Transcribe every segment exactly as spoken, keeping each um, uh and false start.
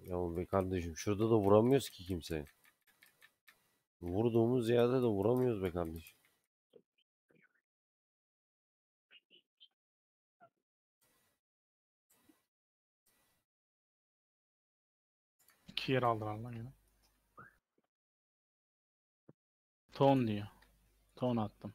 Ya be kardeşim şurada da vuramıyoruz ki kimseye. Vurduğumuz yerde de vuramıyoruz be kardeşim. İki yer aldılar lan yine. Ton diyor. Ton attım.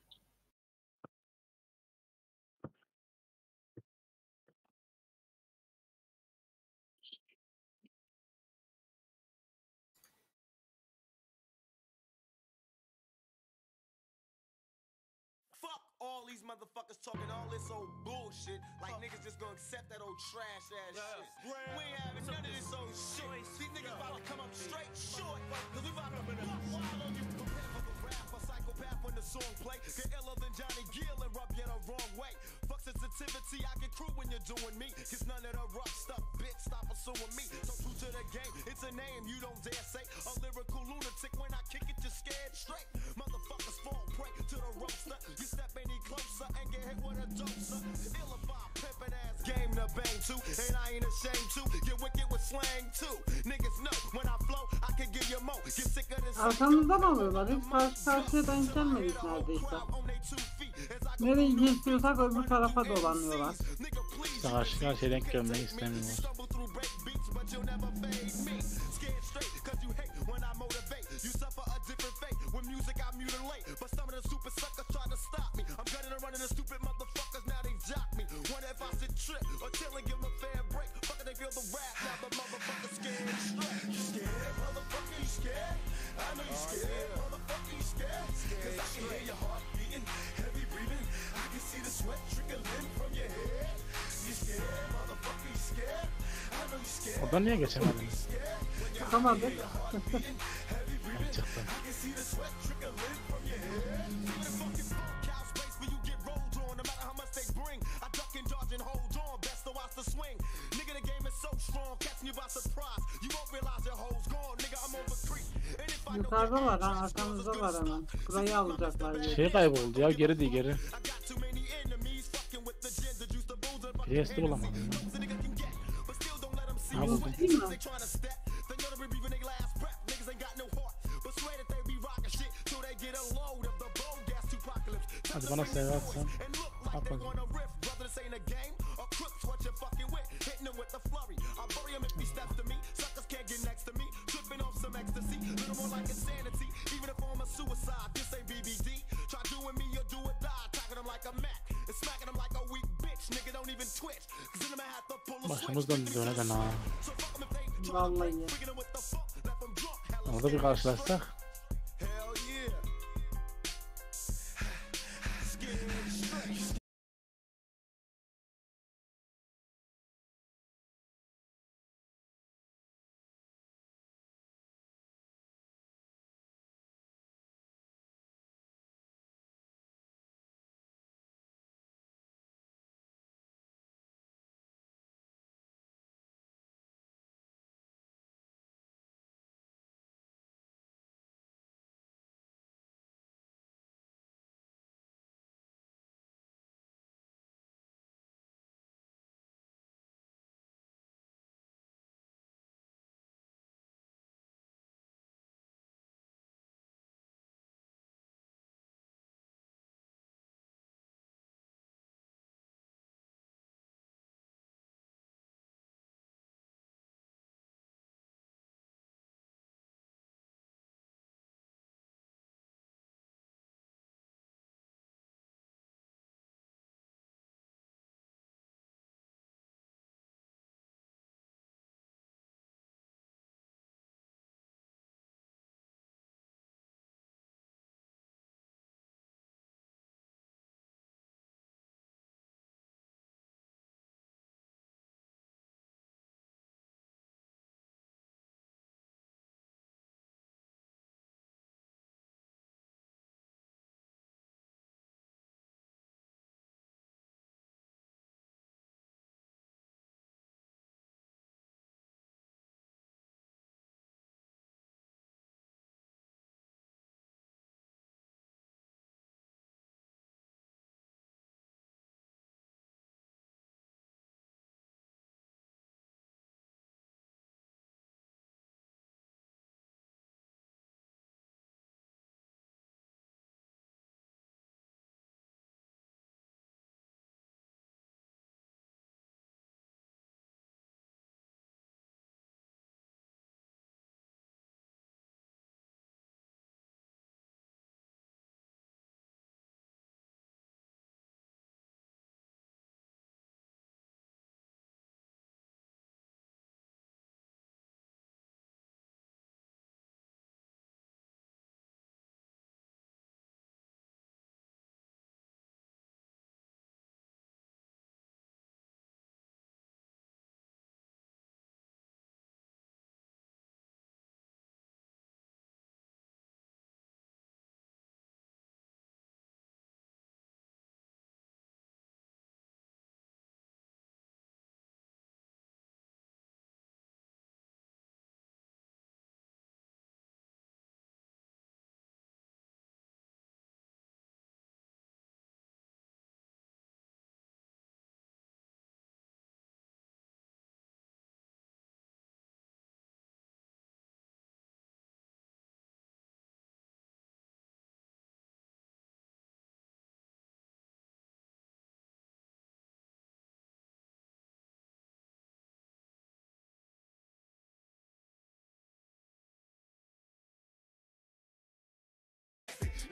Fuck all these motherfuckers talking all this old bullshit. Like niggas just gonna accept that old trash ass yeah. shit. We ain't having none of this old shit. These niggas about to come up straight short. Cause we about to buck wild on you. Prepare for the rap, a psychopath when the song play. Get iller than Johnny Gill and rub you the wrong way. Fuck sensitivity, I get crew when you're doing me. Cause none of the rough stuff, bitch, stop pursuing me. So true to the game, it's a name you don't dare say. A lyrical lunatic, when I kick it, you're scared straight. Motherfuckers fall prey to the roaster. You step any closer and get hit with a doser. Illified, pimpin' ass game to bang to. And I ain't ashamed to get wicked with slang too. Niggas know when I flow, I can give you more. Get sick of this. Arkamızdan alıyorlar. Hiç karşı karşıya denk gelmedik neredeyse. Nereyi geçiyorsak öbür tarafa dolanıyorlar. İşte karşı karşıya denk gelmeyi istemiyorlar. Oradan niye geçemedin? Çıkamadık. Çıktım. Yukarıda var ha, arkamızda var hemen. Burayı alacaklar. Şey kayboldu ya, geri değil geri. Priest'i bulamadım ya. Ha buldum. Hadi bana sev atsan. At bakayım. Başımız döndü döneden ha. Vallahi. Orada bir karşılaşsak.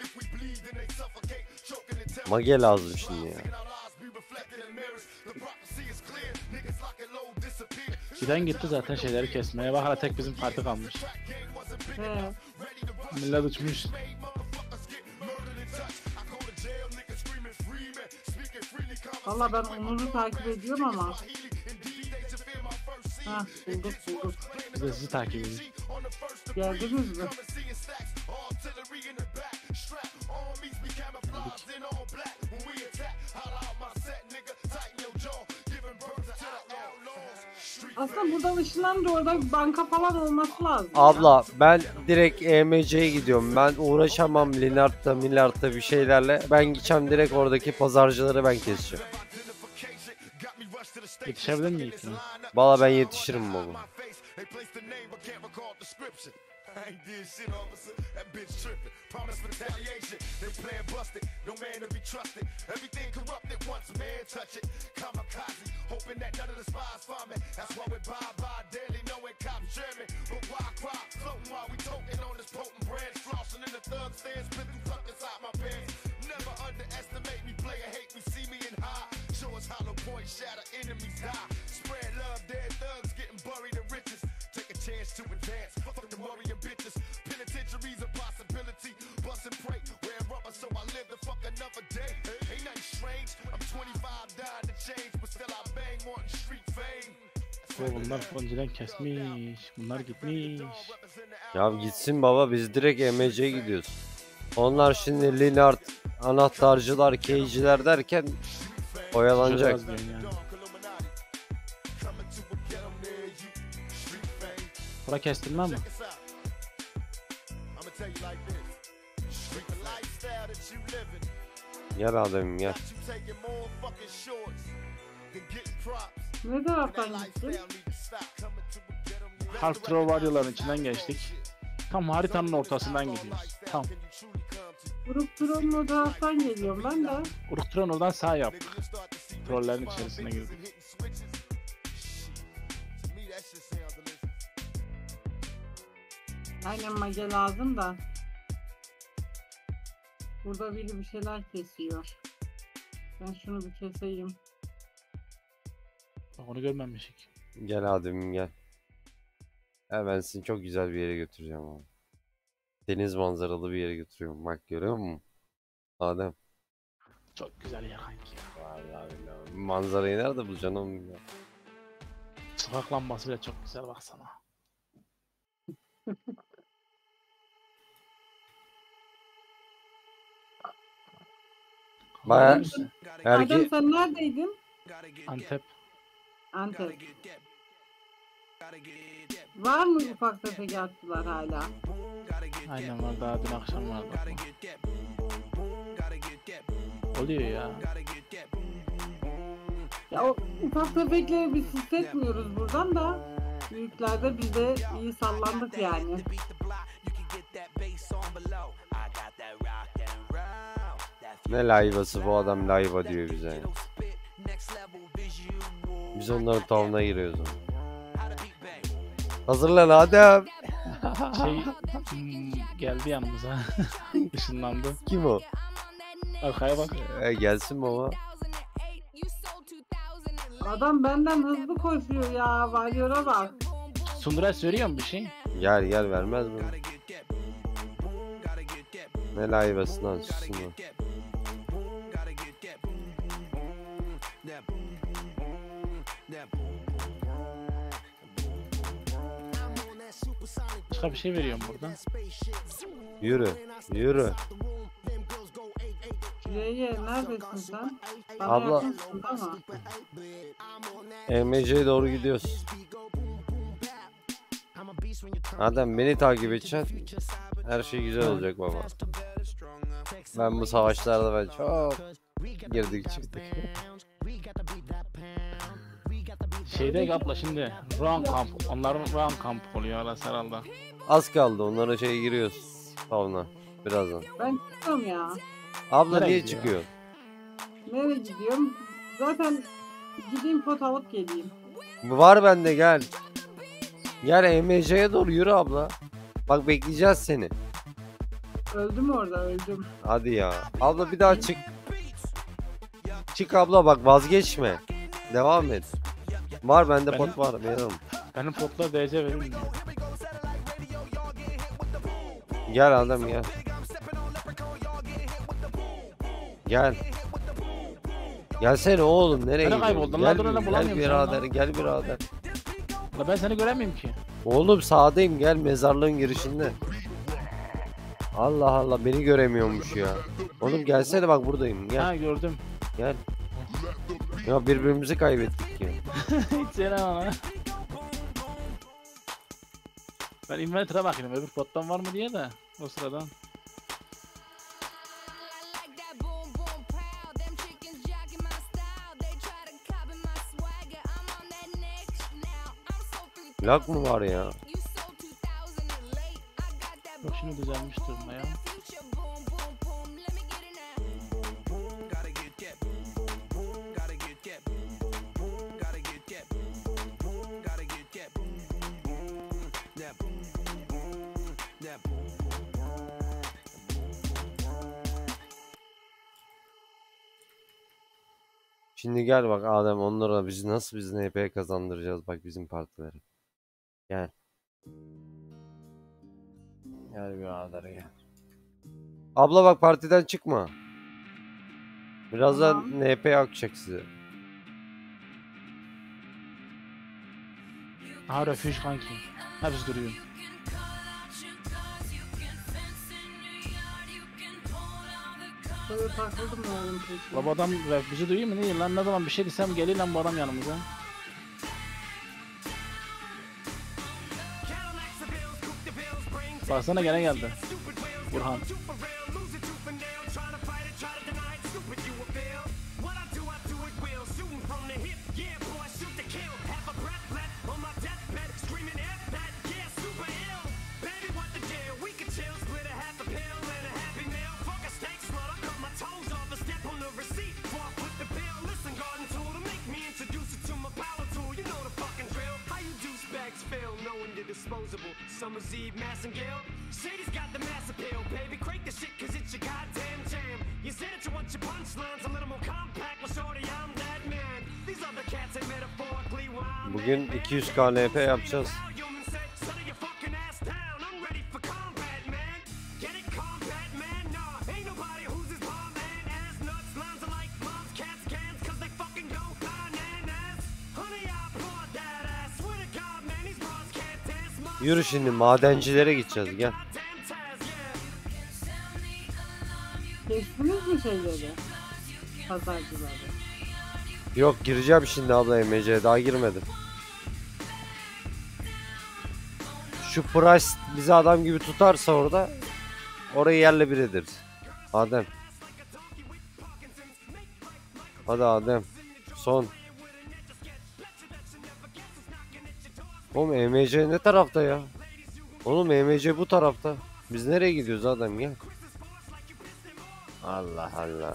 Mage lazım şimdi ya. Giden gitti zaten şeyleri kesmeye. Bak hala tek bizim parti kalmış. He. Millet uçmuş. Valla ben Onur'u takip ediyorum ama. Ha bulduk bulduk. Biz de sizi takip ediyoruz. Geldiniz mi? Aslında buradan ışınlanınca orada banka falan olması lazım. ya. Abla ben direkt E M C'ye gidiyorum. Ben uğraşamam Linart'ta Milart'ta bir şeylerle. Ben gideceğim direkt oradaki pazarcıları ben keseceğim. Yetişebilir miyim ki? Valla ben yetişirim baba. I ain't did shit, officer. That bitch tripping. Promise retaliation. They playing busted. No man to be trusted. Everything corrupted once a man touch it. Kamikaze. Hoping that none of the spies find me. That's why we bye bye daily, knowing cops German. But why cry? Floating while we toting on this potent branch. Flossing in the thug stands. Spitting fuckers out my pants. Never underestimate me. Player hate me. See me in high. Show us hollow points shatter. Enemies die. Spread love. Dead thugs getting buried in riches. Take a chance to advance. Fuck the worrying bitches. Penitentiary's a possibility. Bust and pray. Wear rubber so I live to fuck another day. Ain't nothing strange. I'm twenty-five dying to change. But still I bang wanting street fame. Ve bunlar önceden kesmiş. Bunlar gitmiş. Ya gitsin baba biz direkt E M C'ye gidiyoruz. Onlar şimdi Linart, anahtarcılar, keyiciler derken oyalanacak. Şurada az diyorsun yani. Bura kestirmem mi? Gel adamım gel. Ne taraftan gittin? Half Throw varyoların içinden geçtik. Tam haritanın ortasından gidiyoruz. Tam. Grup Turon'un o taraftan geliyorum ben de. Urktron oradan sağ yaptık. Trollerin içerisine girdik. Aynen mage lazım da. Burada biri bir şeyler kesiyor. Ben şunu bir keseyim. Bak onu görmemişik. Gel adamım gel. Ha, ben seni çok güzel bir yere götüreceğim abi. Deniz manzaralı bir yere götürüyorum. Bak görüyor musun? Adem. Çok güzel yer kanki. Vallahi billahi. Manzarayı nerede bulacaksın oğlum ya? Sokak lambası bile çok güzel baksana. Baya Adem, Adem erke sen neredeydin? Antep. Antep. Var mı ufak tefek attılar hala? Aynen var, daha dün akşam vardı. Oluyor ya. Ya o ufak tefekleri biz hissetmiyoruz buradan da. Büyüklerde biz de iyi sallandık yani. ne layvası bu adam layva diyor bize. Yani. Biz onların tavrına giriyoruz ama. Hazırlan Adem. Şey hmm, geldi yanımıza. Işınlandı. Kim o? Arkaya bak. E, gelsin baba. Adam benden hızlı koşuyor ya. Varyora bak. Sundura söylüyor mu bir şey? Gel gel vermez mi? Ne layvası lan susun lan. Başka bir şey veriyorum burada. Yürü. Yürü. Şuraya neredesin sen? Bana Abla. yakınsın ama. E M C'ye doğru gidiyoruz. Adem beni takip edeceksin. Her şey güzel olacak baba. Ben bu savaşlarda ben çok girdik çıktık. Şeyde abla şimdi Round Camp. Onların Round Camp oluyor arası herhalde. Az kaldı onlara şey giriyoruz. Favna. Birazdan. Ben çıkıyorum ya. Abla Nereye niye gidiyor? çıkıyor? Nereye gidiyorum? Zaten gideyim pot alıp geleyim. Var bende gel. Gel E M C'ye doğru yürü abla. Bak bekleyeceğiz seni. Öldüm orada öldüm. Hadi ya. Abla bir daha çık. Çık abla bak vazgeçme. Devam et. Var bende Benim- pot var. Veririm. Benim potla D C verir mi? Gel adam gel. Gel. Gelsene oğlum nereye Nereye gidiyorsun? kayboldun lan? Gel, Dur hele, bir- bulamıyorum gel seni lan. birader gel birader. La ben seni göremiyorum ki. Oğlum sağdayım gel mezarlığın girişinde. Allah Allah beni göremiyormuş ya. Oğlum gelsene bak buradayım gel Ha gördüm. gel. Ya birbirimizi kaybettik ya. Hiç sevmem ona. Ben inventory'a bakayım öbür pottan var mı diye de o sıradan. Lag mı var ya? Yok şimdi düzelmiş durumda ya. Şimdi gel bak Adem onlara biz nasıl biz N P kazandıracağız bak bizim partileri. Gel. Gel birader gel. Abla bak partiden çıkma. Birazdan Tamam. N P akacak size. Aha refüj kanki. Hepsi duruyor. Böyle takıldım ya oğlum peki. La bu adam refüjü duyuyor mu değil lan ne zaman bir şey desem geliyor lan bu adam yanımıza. Baksana gene geldi. Burhan. Disposable. Summer's Eve, Massengale. Shady's got the mass appeal, baby. Crank the shit, cause it's your goddamn jam. You said that you want your punchlines a little more compact. Well, shorty, I'm that man. These other cats ain't metaphorically wild. Bugün iki yüz K N P yapacağız. Yürü şimdi madencilere gideceğiz gel. Geçtiniz mi şeyleri? Pazarcıları. Yok gireceğim şimdi abla M C'ye daha girmedim. Şu Price bizi adam gibi tutarsa orada orayı yerle bir ederiz. Adem. Hadi Adem. Son. Oğlum E M C ne tarafta ya? Oğlum E M C bu tarafta. Biz nereye gidiyoruz adam gel. Allah Allah.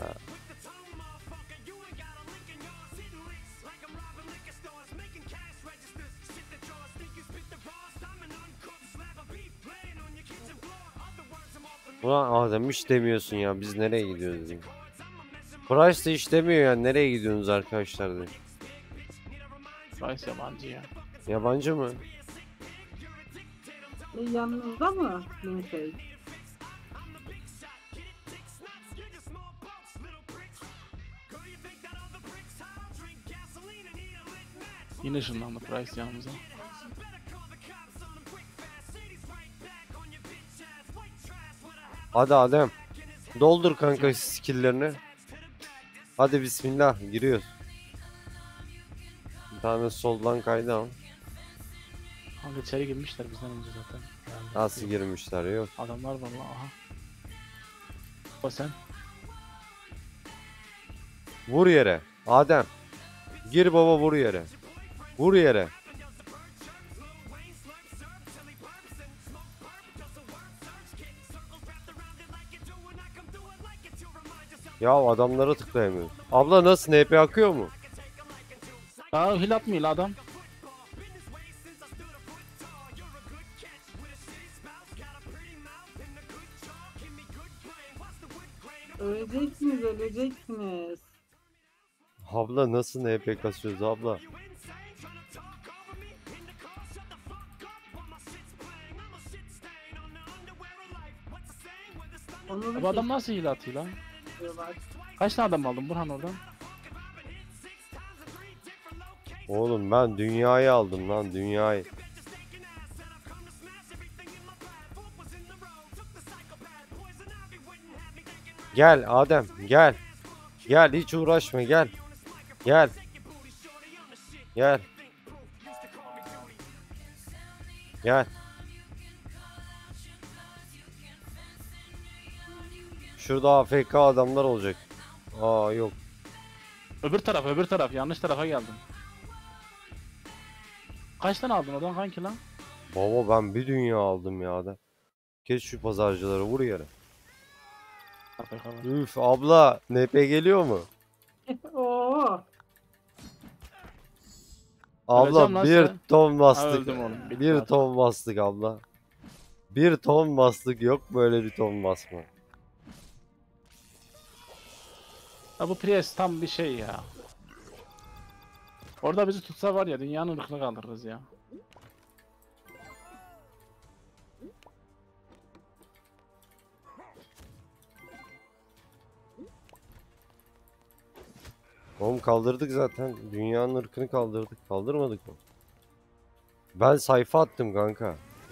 Ulan Adem hiç demiyorsun ya biz nereye gidiyoruz diye. Price de hiç demiyor yani nereye gidiyorsunuz arkadaşlar diye. Price yabancı ya. Yabancı mı? E, yanınızda mı? Neyse. Yine ışınlandı Price yanımıza. Hadi Adem. Doldur kanka skill'lerini. Hadi bismillah giriyoruz. Bir tane soldan kaydı al. Kanka içeri girmişler bizden önce zaten. Yani Nasıl girmişler yok. adamlar var lan aha. O sen. Vur yere. Adem. Gir baba vur yere. Vur yere. Ya adamlara tıklayamıyorum. Abla nasıl N P akıyor mu? Aa hil atmıyor la adam. öleceksiniz öleceksiniz. Abla nasıl N P kasıyoruz abla? Onu bir Bu adam nasıl hile atıyor lan? çekiyorlar. Kaç tane adam aldın Burhan oradan? Oğlum ben dünyayı aldım lan dünyayı. Gel Adem gel. Gel hiç uğraşma gel. Gel. Gel. Gel. Şurada A F K adamlar olacak. Aa yok. Öbür taraf öbür taraf yanlış tarafa geldim. Kaç tane aldın oradan kanki lan? Baba ben bir dünya aldım ya da. Kes şu pazarcıları vur yere. Üf abla N P geliyor mu? Oo. Öleceğim Abla lan bir sen. ton Ha, bastık. öldüm oğlum. Bitti Bir artık. ton bastık abla. Bir ton bastık yok böyle bir ton basma. Ha bu Prius tam bir şey ya. Orada bizi tutsa var ya dünyanın ırkını kaldırırız ya. Oğlum kaldırdık zaten. Dünyanın ırkını kaldırdık. Kaldırmadık mı? Ben sayfa attım kanka.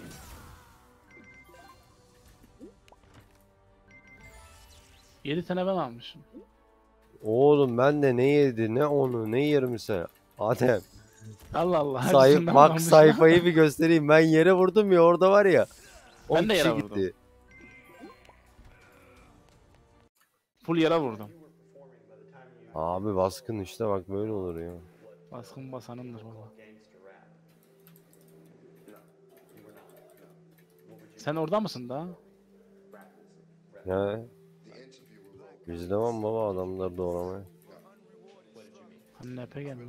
yedi tane ben almışım. Oğlum ben de ne yedi ne onu ne yirmisi. Adem. Allah Allah. Say hepsinden bak almışım. sayfayı bir göstereyim. Ben yere vurdum ya orada var ya. on Ben de kişi yere vurdum. gitti. Full yere vurdum. Abi baskın işte bak böyle olur ya. Baskın basanındır baba. Sen orada mısın daha? Ya. Biz devam baba adamları doğramaya. Hani N P gelmiyor.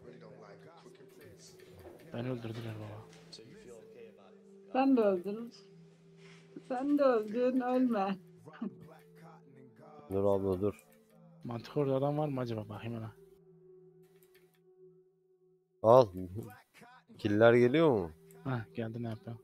Beni öldürdüler baba. Sen de öldün. Sen de öldün ölme. Dur abla dur. Mantık orada adam var mı acaba bakayım ona. Al. Killer geliyor mu? Heh geldi N P.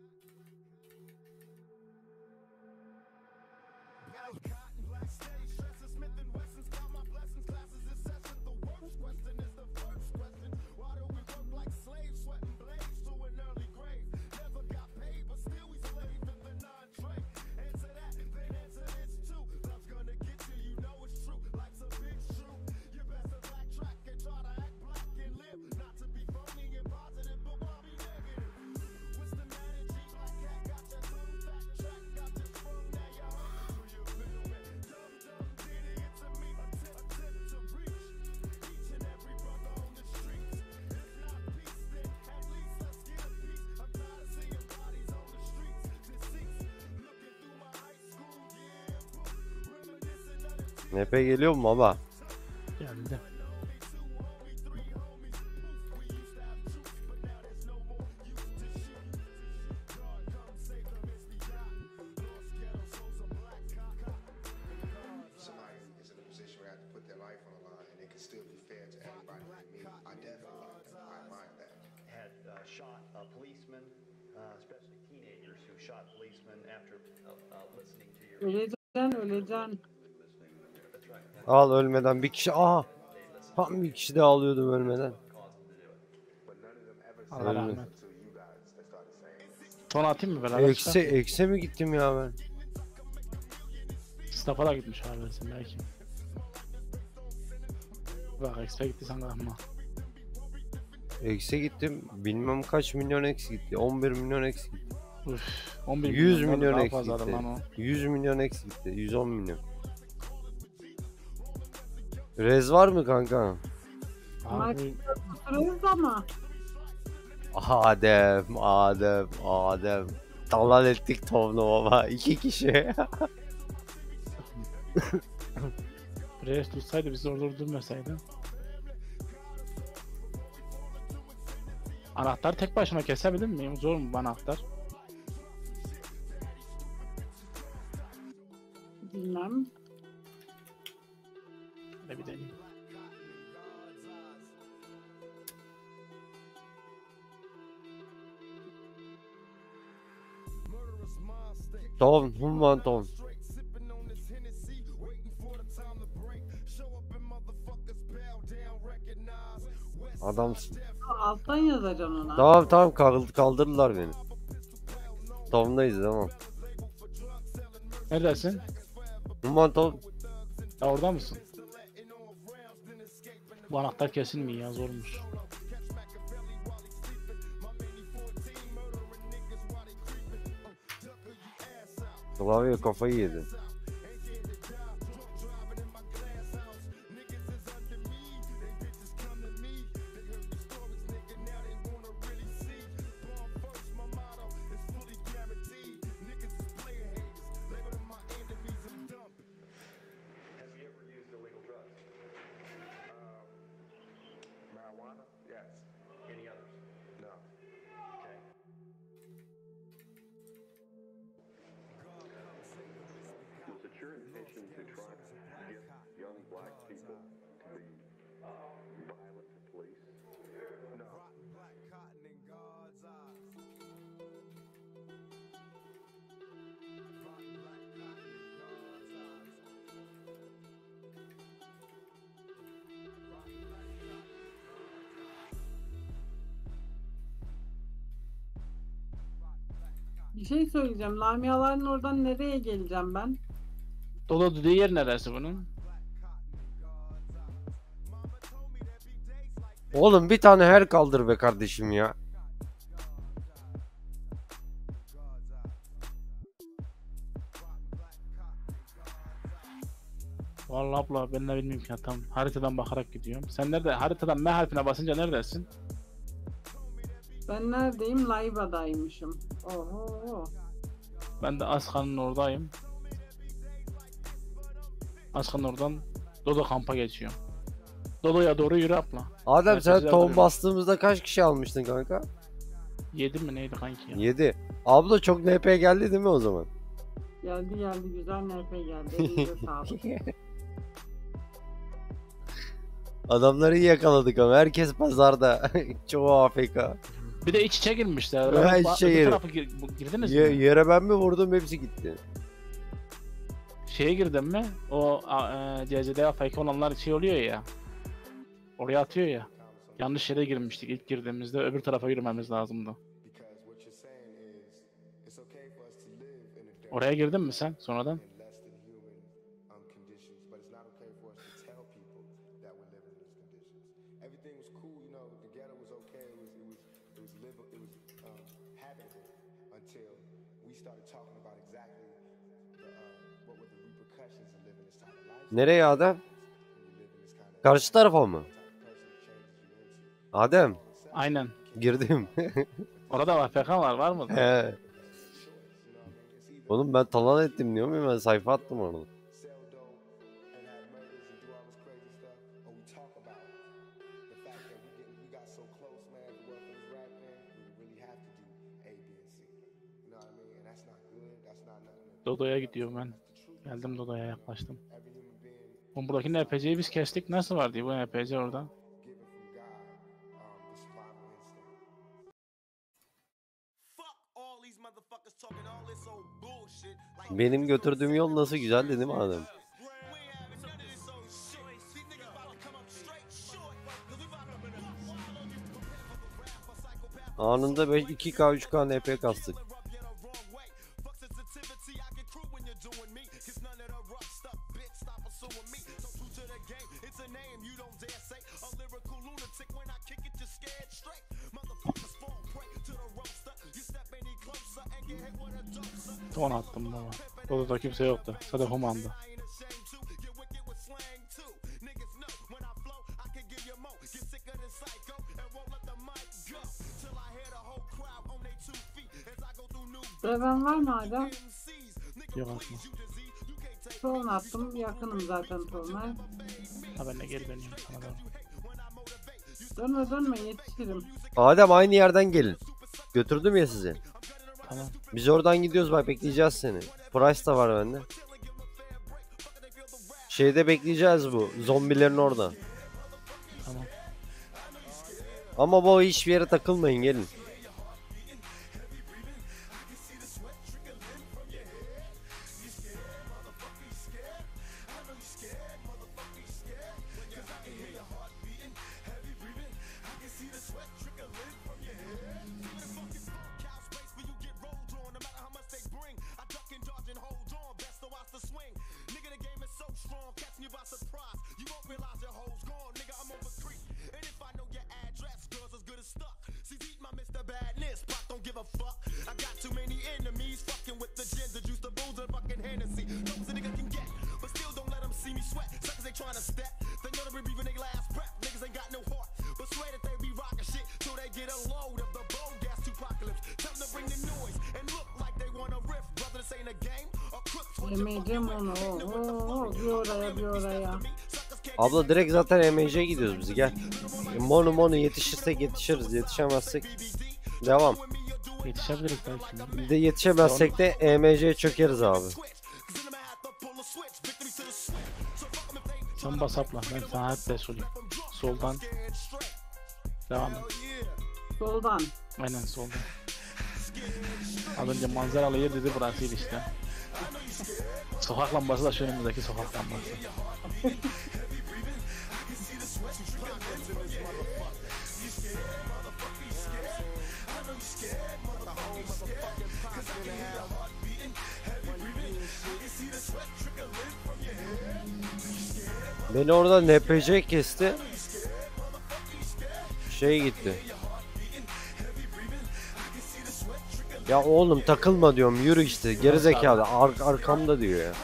N P geliyor mu baba? Geldi. Somebody is in a position where they have to put their life on the line and it can still be fair to everybody. And me, I definitely like that. I admire that. had uh, shot a policeman, uh, especially teenagers who shot policemen after uh, uh, listening to your. Öleceksin öleceksin. Al ölmeden bir kişi. Aha. Tam bir kişi de alıyordum ölmeden. Allah Ölme. rahmet. Ton atayım mı beraber? Ekse, ekse mi gittim ya ben? Staff'a da gitmiş harbiden belki. Bak X'e gittiysen kalkma. Ekse gittim. Bilmem kaç milyon eks gitti. on bir milyon eks gitti. Üf, on bir yüz milyon milyon daha eks fazladır gitti. lan o. yüz milyon eks gitti. yüz on milyon. Rez var mı kanka? Abi, Sırayız ama. Adem, Adem, Adem. Talan ettik Tom'la baba. İki kişi. Reyes tutsaydı bizi orada durmasaydı. Anahtar tek başına kesebilir miyim? Zor mu bu anahtar? Bilmem. Tom, Human Tom. Adamsın. Alttan yazacaksın ona. Tamam tamam kaldı- kaldırdılar beni. Tom'dayız tamam. Neredesin? Human Tom. Ya orada mısın? Bu anahtar kesilmiyor ya, zormuş. Klavye kafayı yedi. Have you ever used illegal drugs? Marijuana? Yes. Any others? No. Okay. Is it your intention to try to get young black people to be violent to police? No. Bir şey söyleyeceğim. Lamiaların oradan nereye geleceğim ben? Dolu dediği yer neresi bunun? Oğlum bir tane her kaldır be kardeşim ya. Vallahi abla ben de bilmiyorum ki ya, tam haritadan bakarak gidiyorum. Sen nerede? Haritadan M harfine basınca neredesin? Ben neredeyim? Laiba'daymışım. Oho. Ben de Askan'ın oradayım. Askan'ın oradan Dodo kampa geçiyorum. Dodo'ya doğru yürü abla. Adem sen Herkese tohum alıyorum. bastığımızda kaç kişi almıştın kanka? Yedi mi neydi kanki ya? yedi. Abla çok N P geldi değil mi o zaman? Geldi geldi güzel N P geldi. Elinize sağlık. Adamları iyi yakaladık ama herkes pazarda. Çoğu A F K. Bir de iç içe girmişler. Ha, Ben iç ba- içe öbür gir- tarafı gir- bu- girdiniz Ye- mi? yere ben mi vurdum hepsi gitti. Şeye girdin mi? O a- e, C C D A fake olanlar şey oluyor ya. Oraya atıyor ya. Yanlış yere girmiştik ilk girdiğimizde. Öbür tarafa yürümemiz lazımdı. Because what you're saying is it's okay for us to live in a dirty Oraya girdin mi sen sonradan? and less than human um, conditions, but it's not okay for us to tell people that we're living in these conditions. Everything was cool, you know. The ghetto was okay. It was it was it was live it was um, habitable until we started talking about exactly the, uh, what were the repercussions of living this type of life. Nereye Adem? When you live in this kind of Karşı tarafa mı? type of person it changes you into. Adem Aynen. girdim. Orada A F K var var mı? He. Oğlum ben talan ettim diyor muyum ben sayfa attım orada. Sell dope and have murders and do all this crazy stuff, or we talk about the fact that we get we got so close, man, to work for this rap man, we really have to do A, B, and C. You know what I mean? And that's not good. That's not nothing. Dodo'ya gidiyorum ben. Geldim Dodo'ya yaklaştım. Every human being Oğlum buradaki N P C'yi biz kestik. Nasıl var diye bu N P C orada? given from God, um, the survival instinct. Fuck all these motherfuckers talking all this old bullshit. Like Benim götürdüğüm yol nasıl güzel değil mi Adem? we ain't having none of this old shit. These niggas about to come up straight short. Cause we about to buck wild on you. Prepare for the wrath of psychopath. Anında iki K üç K N P kastık. Rub you the wrong way. Fuck sensitivity, I get cruel when you're doing me. Cause none of the rough stuff, bitch, stop pursuing me. So true to the game, it's a name you don't dare say. A lyrical lunatic, when I kick it, you're scared straight. Motherfuckers fall prey to the roaster. You step any closer and get hit with a doser. Ton attım baba. Dodo'da kimse yoktu. Sadece Human'dı. I ain't ashamed to get wicked with slang too. Niggas know when I flow, I can give you more. Get sicker than psycho and won't let the mic go. Till I hear the whole crowd on their two feet. As I go through new Reven var mı hala? M Cs. Nigga, Yok please, atma. you disease. You can't take Torun attım. Yakınım zaten toruna. Ha ben de geri dönüyorum sana da. Dönme dönme yetişirim. Adem aynı yerden gelin. Götürdüm ya sizi. Tamam. Biz oradan gidiyoruz bak bekleyeceğiz seni. Price da var bende. Şeyde bekleyeceğiz bu. Zombilerin orada. Tamam. Ama bu hiçbir yere takılmayın gelin. never fuck. I got too many enemies fucking with the ginger juice, the booze, and fucking Hennessy. Those a nigga can get, but still don't let them see me sweat. Suckers they trying to step, they know they be breathing their last breath. Niggas ain't got no heart, but swear that they be rocking shit till they get a load of the bold gas apocalypse. Tell them to bring the noise and look like they want a riff. Brother, this ain't a game. Or crooks want your Yemeyeceğim onu. Oo, bir oraya bir oraya. Abla direkt zaten M C'ye gidiyoruz biz, gel. Monu monu yetişirsek yetişiriz, yetişemezsek devam. Yetişebiliriz belki. Bir de yetişemezsek de E M C'ye çökeriz abi. Sen bas atla. Ben sana hep ders olayım. Soldan. Devam et. Soldan. Aynen soldan. Az önce manzaralı yer dedi, burasıydı işte. Sokak lambası da şu önümüzdeki sokak lambası. Beni orada N P C kesti. Şey gitti. Ya oğlum takılma diyorum, yürü işte, gerizekalı ar arkamda diyor ya.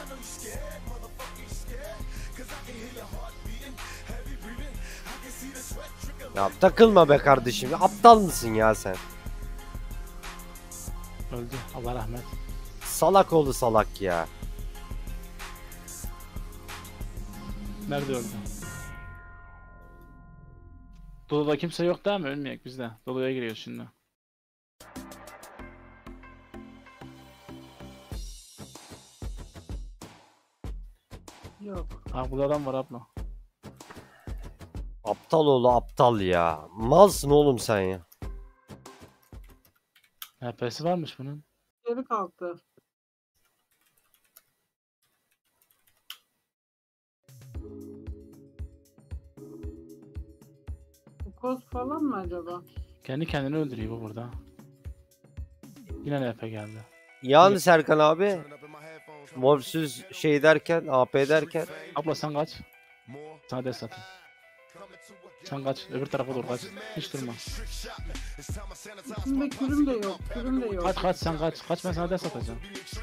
Ya takılma be kardeşim, aptal mısın ya sen? Öldü. Allah rahmet. Salak oldu salak ya. Nerede öldü? Dolu'da kimse yok değil mi? Ölmeyek biz de. Dolu'ya giriyoruz şimdi. Yok. Ha burada adam var abla. Aptal oğlu aptal ya. Malsın oğlum sen ya. H P'si varmış bunun. Geri kalktı. Bu koz falan mı acaba? Kendi kendini öldürüyor bu burada. Yine N P geldi. Yani Serkan abi, Wolfsüz şey derken, A P derken. Abla sen kaç. Sana ders atayım. Sen kaç. Öbür tarafa doğru kaç. Hiç durma. İçinde kürüm de yok. Kürüm de yok. Kaç kaç sen kaç. Kaç, ben sana ders atacağım.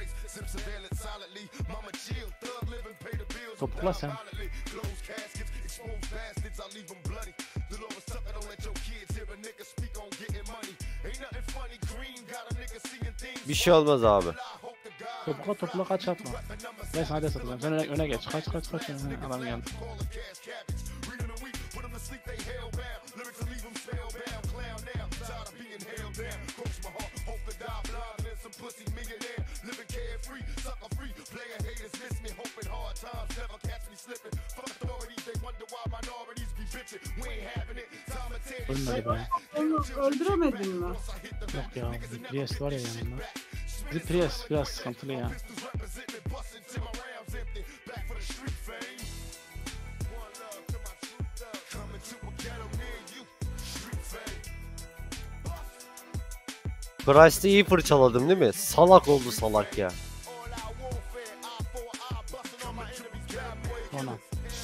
Topukla sen. Bir şey olmaz abi. Topukla topukla kaç atma. Ben sana ders atacağım. Sen öne, öne geç. Kaç kaç kaç. Öne. Adam geldi. Ölmedi be. Onu öldüremedin mi? Yok ya. Priest var ya yanında. Bizim Priest biraz sıkıntılı ya. Price'ı iyi fırçaladım değil mi? Salak oldu salak ya. Ona.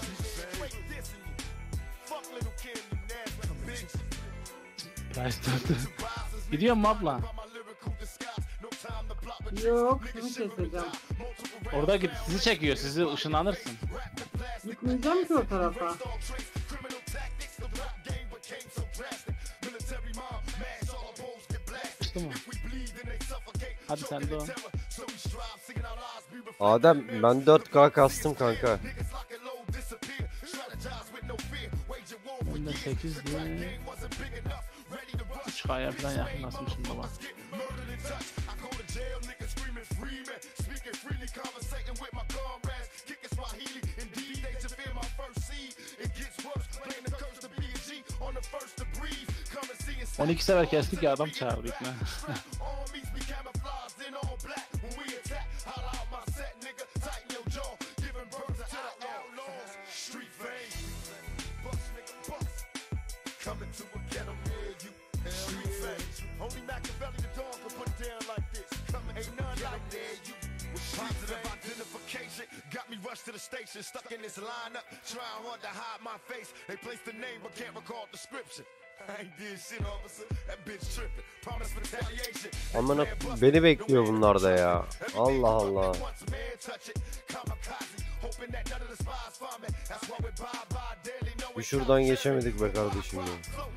Price döndü. Gidiyor mu abla? Yok. Şunu keseceğim. Orada git, sizi çekiyor. Sizi ışınlanırsın. Gitmeyeceğim ki o tarafa. Çıktı mı? Hadi sen de o. Adem ben dört K kastım kanka. Ben de sekiz diye. üç K'ya falan yakınlaşmışım baba. on iki sefer kestik ya, adam çağırdık ne? To the station, stuck in this lineup, trying hard to hide my face. They placed the name but can't recall description. Amına beni bekliyor bunlar da ya. Allah Allah. Bir şuradan geçemedik be kardeşim ya.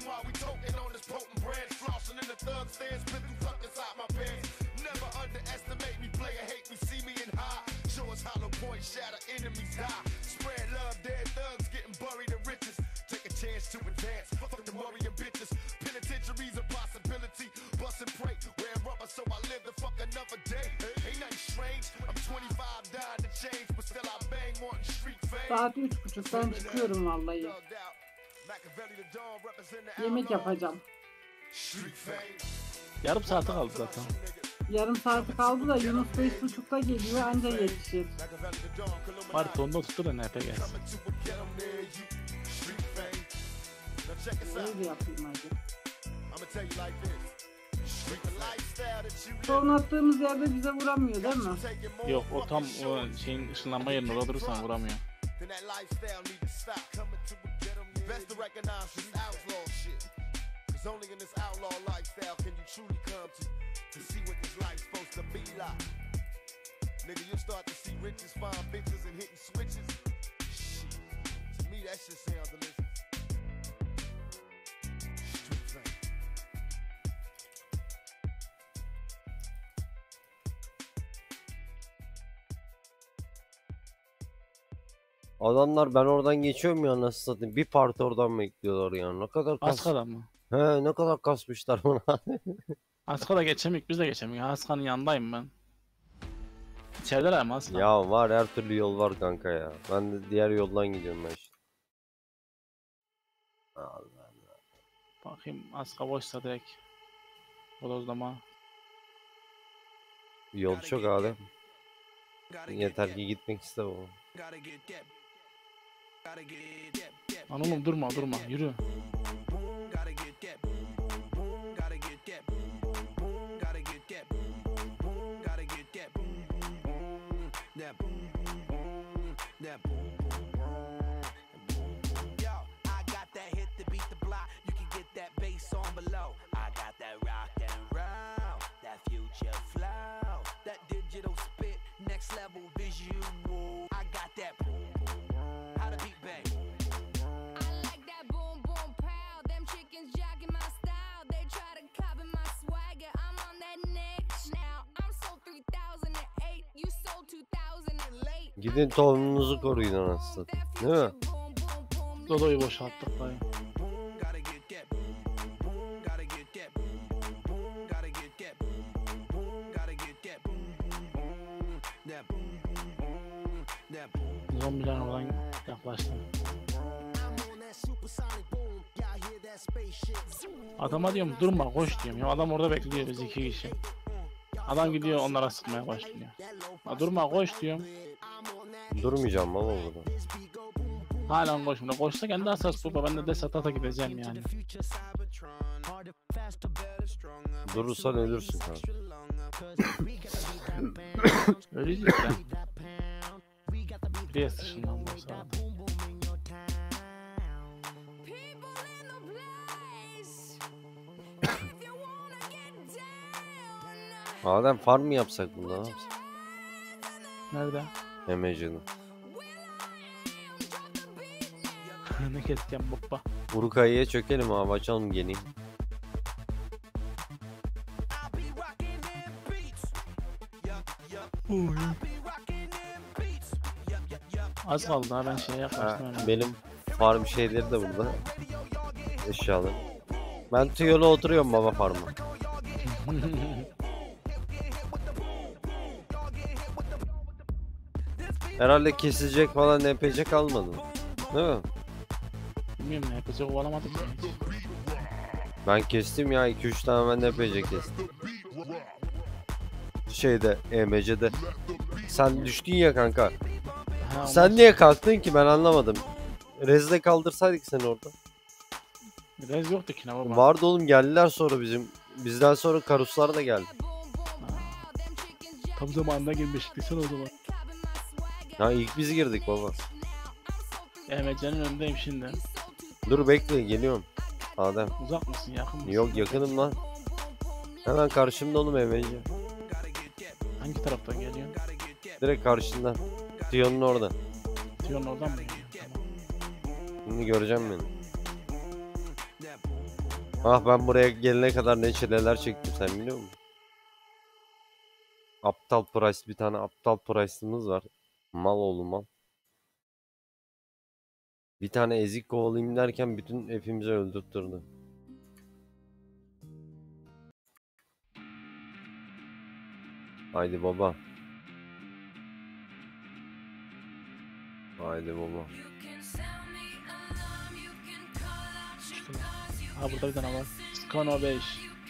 Saat üç buçuktan çıkıyorum vallahi. Yemek yapacağım. Yarım saate kaldı zaten. Yarım saati kaldı da Yunus beş buçukta geliyor anca yetişir. Bari tonda tuttu da N P gelsin. Öyle yapayım hadi. Sorun attığımız yerde bize vuramıyor değil mi? Yok o tam o şeyin ışınlanma yerinde orada durursan vuramıyor. Adamlar ben oradan geçiyorum ya nasıl satayım. Bir parti oradan bekliyorlar ya. Ne kadar kas. Aska'dan mı? He ne kadar kasmışlar bana. Aska'da geçemik biz de geçemik. Aska'nın yanındayım ben. İçerideler mi Aska? Ya var her türlü yol var kanka ya. Ben de diğer yoldan gidiyorum ben işte. Allah. Bakayım Aska boşsa direkt. Bodozlama. Yol çok abi. Yeter ki gitmek iste o. Lan oğlum durma durma yürü. Gidin tohumunuzu koruyun anasını. Değil mi? Dodo'yu boşalttık dayı. Zombiler oradan yaklaştı. Adama diyorum durma koş diyorum ya adam orada bekliyor biz iki kişi. Adam gidiyor onlara sıkmaya başlıyor. Ya durma koş diyorum. Durmayacağım baba burada. Hala koşmuyor. Koşsa kendi asas baba ben de desat ata gideceğim yani. Durursan ölürsün kanka. Öleceğiz işte. Bir ışınlandı o sırada. Madem farm mı yapsak bunda ne yapsak? Nerede? Emeci'nin. Ne keseceğim baba? Urukayı'ya çökelim abi açalım geni. Az kaldı daha ben şeye yaklaştım. Ha, öyle. benim farm şeyleri de burada. Eşyalar. Ben tüyola oturuyorum baba farm'a. Herhalde kesilecek falan N P C kalmadı. Değil mi? Bilmiyorum ne yapacak ovalamadım ya hiç. Ben kestim ya iki üç tane ben N P C kestim. Şeyde E M C'de. Sen düştün ya kanka. Ha, Sen ondan niye kalktın ki ben anlamadım. Rez'de kaldırsaydık seni orada. sonra- Rez yoktu ki ne baba. Vardı oğlum geldiler sonra bizim. Bizden sonra karuslar da geldi. Tam zamanında girmiştik sen o zaman. Ha ilk biz girdik baba. E M C'nin önündeyim şimdi. Dur bekle geliyorum. Adem. Uzak mısın, yakın mısın? Yok yakınım lan. Hemen karşımda oğlum M C. Hangi taraftan geliyorsun? Direkt karşında. Tiyonun orada. Tiyonun oradan mı geliyorsun? Tamam. Şimdi göreceğim beni. Ah ben buraya gelene kadar ne çileler çektim sen biliyor musun? Aptal Price, bir tane aptal Price'ımız var. Mal oğlu mal. Bir tane ezik kovalayayım derken bütün hepimizi öldürttürdü. Haydi baba. Haydi baba. İşte. Ha burada bir tane var. Skano beş.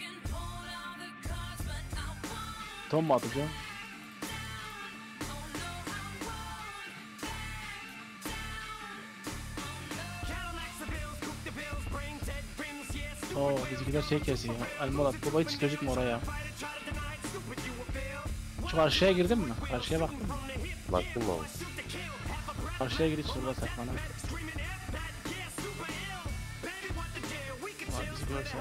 Tom mu atacağım? Oo bizimkiler şey kesiyor. Elmalat baba hiç çocuk mu oraya? Şu karşıya girdin mi? Karşıya baktın mı? Baktın mı oğlum? Karşıya gir hiç şurada saklana. Vay bizi görse.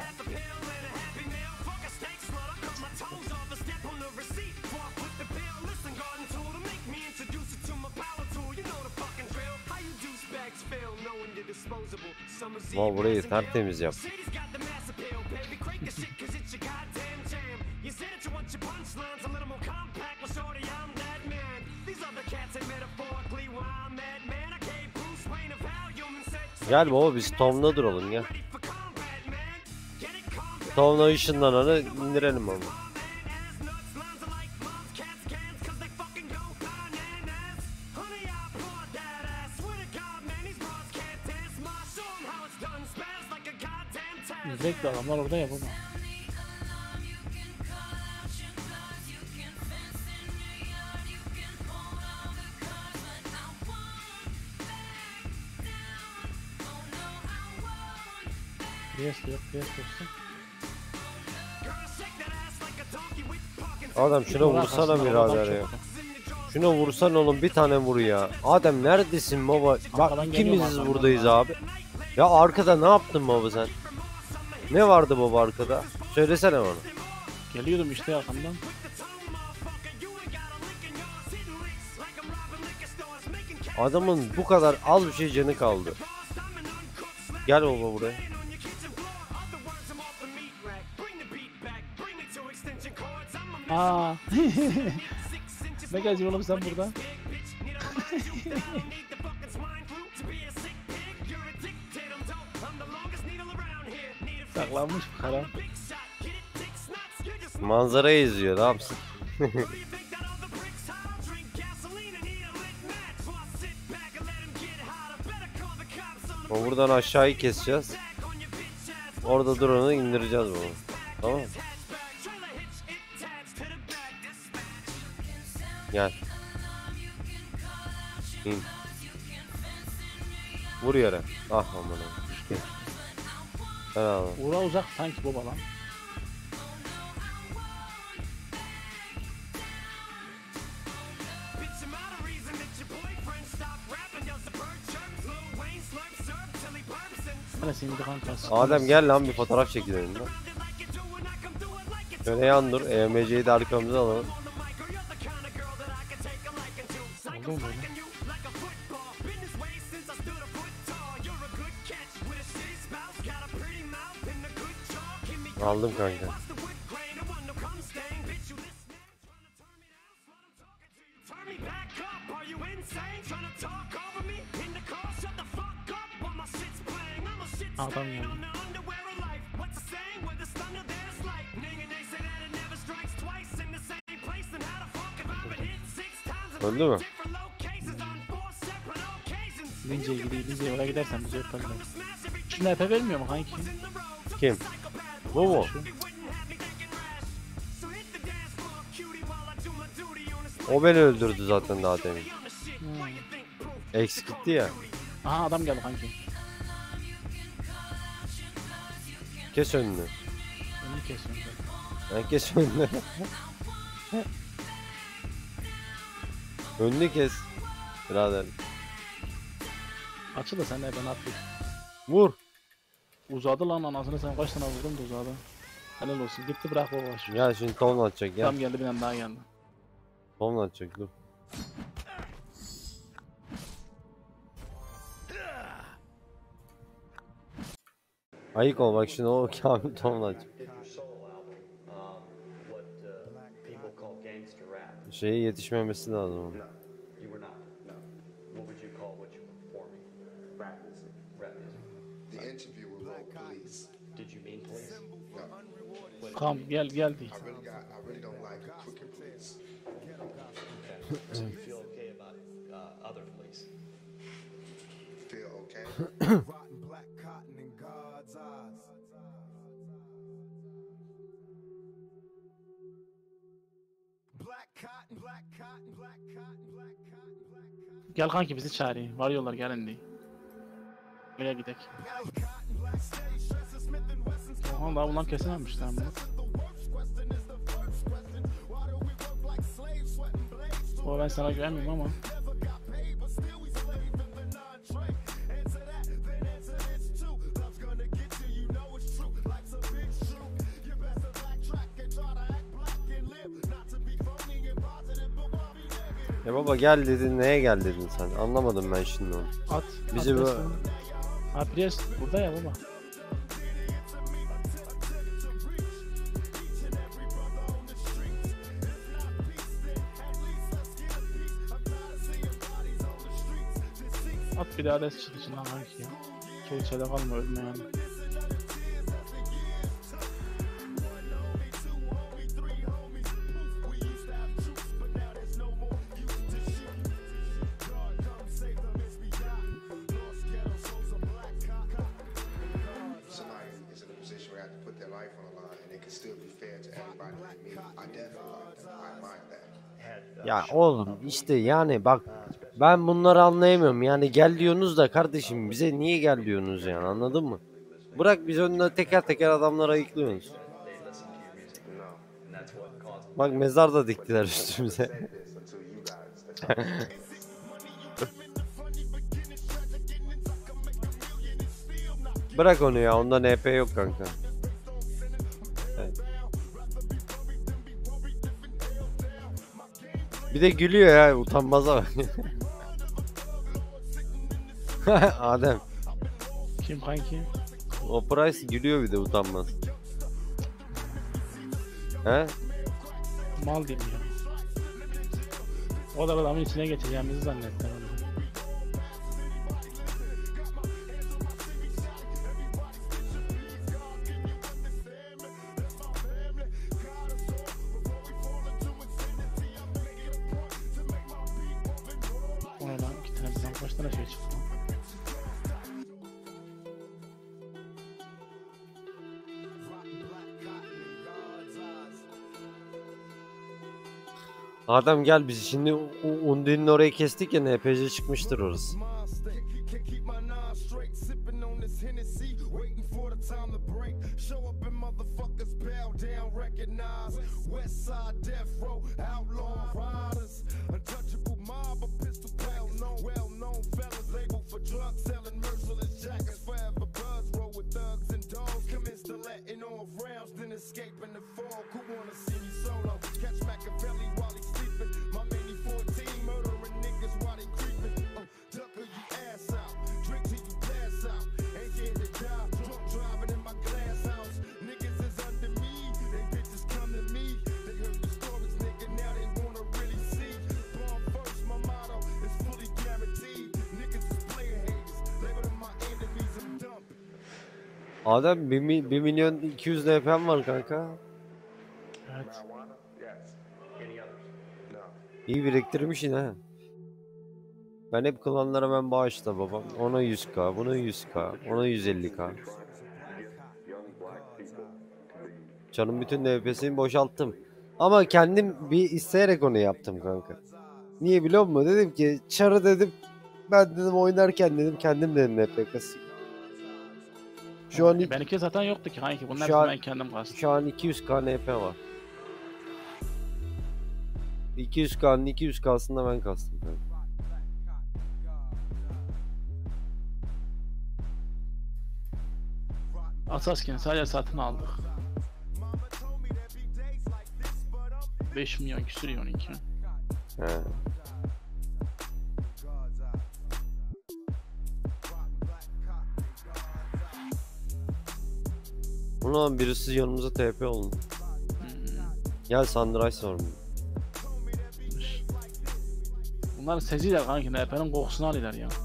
Vay burayı tertemiz yap. Gel baba biz Tom'la duralım gel. Tom'la ışınlananı indirelim onu. Direkt adamlar orada ya baba. Priest yok, Priest yoksa. Adam şuna vursana birader ya. Şuna vursan oğlum bir tane vur ya. Adem neredesin baba? Arkadan Bak geliyorum, ikimiz arkadan. buradayız abi. Ya arkada ne yaptın baba sen? Ne vardı baba arkada? Söylesene bana. Geliyordum işte yakamdan. Adamın bu kadar az bir şey canı kaldı. Gel baba buraya. Aa. Ne gelecek oğlum sen burada? Saklanmış bu kara. Manzarayı izliyor ne yapsın? O buradan aşağıyı keseceğiz. Orada drone'u indireceğiz bunu. Tamam mı? Gel. İn. Vur yere. Ah aman aman. Helal. Uğra uzak sanki baba lan. Neresi indi kankası? Adem gel lan bir fotoğraf çekelim lan. Şöyle yan dur. E M C'yi de arkamıza alalım. Oldu mu böyle? Aldım kanka. Adam geldi. Öldü mü? Lince'ye gideyim, Lince'ye oraya gidersen bizi öperler. Şu N P vermiyor mu kanki? Kim? Bu mu? O beni öldürdü zaten daha demin. Hmm. Eksik gitti ya. Aha adam geldi kanki. Kes önünü. Önünü kesiyorum ben. Ben kes önünü. Önünü kes. Birader. Açıl da sen de ben atlayayım. Vur. Uzadı lan anasını sen kaç tane vurdun da uzadı. Helal olsun gitti bırak baba baş. Ya şimdi Tom'la atacak ya. Tam geldi bir tane daha geldi. Tom'la atacak dur. Ayık ol bak şimdi o Kamil Tom'la atacak. Did your solo album, um, what uh, people call gangster rap. Şeye yetişmemesi lazım onun. You were not. No. What would you call what you were performing? Rap music. Rap music. The interview with wrote police. Did you mean police? No, Kam gel geldi. I really got. I really don't like crooked police. Okay. So you feel okay about uh, other police? Feel okay? Rotten black cotton in God's eyes. Black cotton, black cotton, black cotton, black cotton, black cotton. Gel kanki bizi çağırıyor. Varıyorlar gelin diye. Buraya gidelim. Oha daha bunlar kesilmemiş lan bu. O ben sana güvenmiyorum ama. Ya baba gel dedin neye gel dedin sen? Anlamadım ben şimdi onu. At. Bizi at bu- resmen. Ha Prius burada ya baba. At bir daha da çık içinden kanki ya. Çok içeride kalma ölme yani. Somebody is in a position where they have to put their life on the line and it can still be fair to everybody like me. I definitely like that. I admire that. Had uh, Ya oğlum işte yani bak ben bunları anlayamıyorum. Yani gel diyorsunuz da kardeşim bize niye gel diyorsunuz yani anladın mı? Bırak biz önüne teker teker adamları ayıklıyorsunuz. they listen to your music. No. And that's what caused Bak mezar da diktiler üstümüze. Said this until you guys. That's all. Bırak onu ya onda N P yok kanka. Evet. Bir de gülüyor ya utanmaza bak. Adem. Kim kanki? O Price gülüyor bir de utanmaz. He? Mal diyeyim ya. O da adamın içine geçeceğimizi zannetti. O ne lan? İki tane bizden kaç tane şey çıktı? Adem gel biz şimdi U- Undi'nin orayı kestik ya N P C çıkmıştır orası. Mind state, can't keep my nine straight. Sipping on this Hennessy, waiting for the time to break. Show up and motherfuckers bow down, recognize. West side death row, outlaw riders. Untouchable mob, a pistol well known, well known fellas labeled for drug selling, merciless jackets, forever buzz roll with thugs and dogs. Commence to letting off rounds, then escaping the fog. Who wanna see me solo? Catch Machiavelli while he's sleeping. My mini fourteen murdering niggas while they creeping. Uh, duck or you ass out, drink till you pass out. Ain't scared to die, drunk driving in my glass house. Niggas is under me, they bitches come to me. They heard the stories, nigga, now they wanna really see. Born first, my motto is fully guaranteed. Niggas is player haters, label them my enemies, I'm dumping. Adem bir, mi- bir milyon iki yüz N P'm var kanka. Evet. Marijuana? Yes. any others? No. İyi biriktirmiş yine ha. Ben hep klanlara ben bağışla babam. Ona yüz K, buna yüz K, ona yüz elli K. Young black people to be Canım bütün N P'sini boşalttım. Ama kendim bir isteyerek onu yaptım kanka. Niye biliyor musun? Dedim ki çarı dedim ben dedim oynarken dedim kendim dedim N P kasayım. Şu an Benimki zaten yoktu ki kanki. Bunlar Şu an- ben kendim kastım. şu an iki yüz K N P var. iki yüz K'nın iki yüz K'sında ben kastım kanka. Asasken sadece satın aldık. beş milyon küsür ya onunki. He. Ulan birisi yanımıza T P oldu. Gel Sunrise var mı? Bunlar seciler kanki, N P'nin kokusunu alıyorlar ya.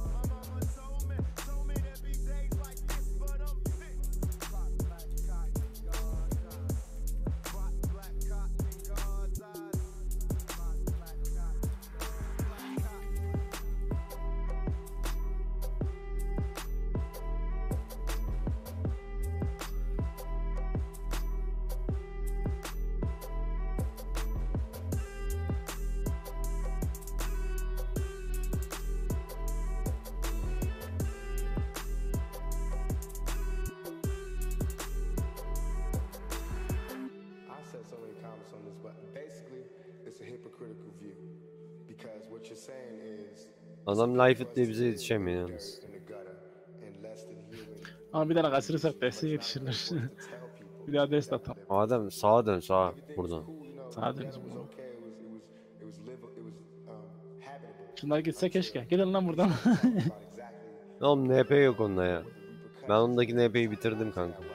I said so many comments on this, but basically, it's a hypocritical view because what you're saying is Adam Life diye bize yetişemiyor yalnız. in the gutter and less than human. Ama bir tane kaçırırsak desteğe yetişirler. Bir daha dest atalım. Adem sağa dön sağa buradan. Cool, you know, Sağa the dönüyoruz ghetto was bunu. okay. It was, it was, it was live, it was um, habitable. Şunlar gitse keşke. Gidin lan buradan. About exactly Oğlum N P yok onda ya. Ben ondaki N P'yi bitirdim kanka.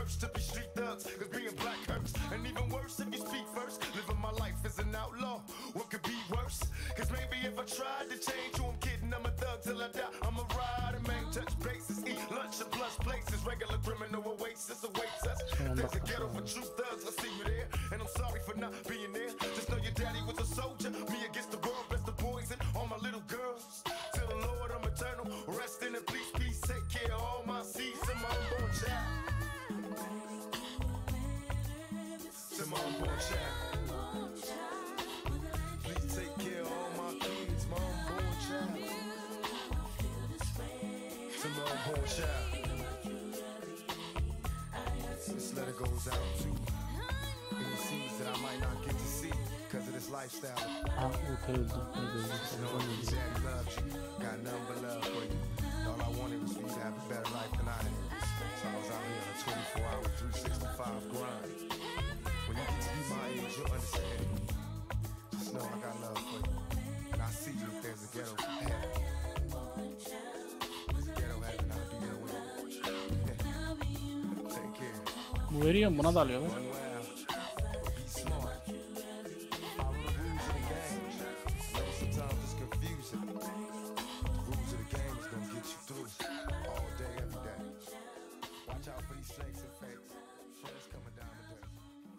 first to be street thugs, cause being black hurts. And even worse if you speak first. Living my life as an outlaw, what could be worse? Cause maybe if I tried to change who I'm kidding, I'm a thug till I die. I'm a rider, man, touch bases, eat lunch and plus places. Regular criminal oasis awaits us. There's a ghetto for true thugs, I see you there. And I'm sorry for not being there. Just know your daddy was a soldier. Me against the world, best of boys and all my little girls. To the Lord, I'm eternal. Rest in the peace, peace. Take care of all my seeds and my unborn child. To my unborn child. Please take care of all my kids, my unborn child. To my unborn child. This letter goes out to any seeds that I might not get to see because of this lifestyle. Ha Ulkay öldü. Öldü, öldü. Know Öldü. daddy loved you, got nothing but love for you. And all I wanted was for you to have a better life than I had. So I was out here on a twenty-four hour, three sixty-five grind. When you get to be my age, you'll understand. Just know I got love for you. And I see you if there's a ghetto heaven. There's a ghetto heaven, I'll be there with you. Take care. Bu veriyor mu? Buna da alıyorlar. Run wild, but be smart. Follow the rules of the game. Know sometimes it's confusing. The rules of the game is gonna get you through all day, every day. Watch out for these snakes and fakes. Friends coming down the dirt.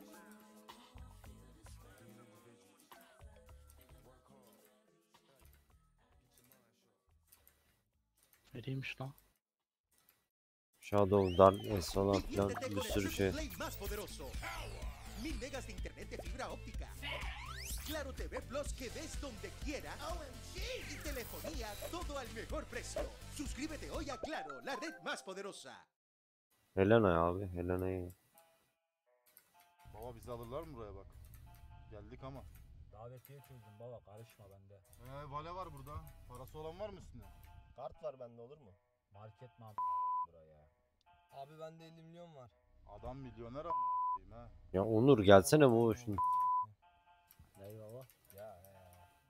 These individuals. Work hard. Study. Get your mind sharp. Veriymiş lan. Shadow, Darkness falan filan bir sürü şey. Más poderoso. Mil megas de internet de fibra óptica. Claro T V Plus que ves donde quiera. Y telefonía todo al mejor precio. Suscríbete hoy a Claro, la red más poderosa. Helena abi, Helena'yı. Baba bizi alırlar mı buraya bak? Geldik ama. Davetiye çözdüm baba, karışma bende. Ee, vale var burada. Parası olan var mı üstünde? Kart var bende, olur mu? Market mi am buraya? Abi bende elli milyon var. Adam milyoner ama koyayım ha. Ya Onur gelsene bu şimdi. Ney baba? Ya he.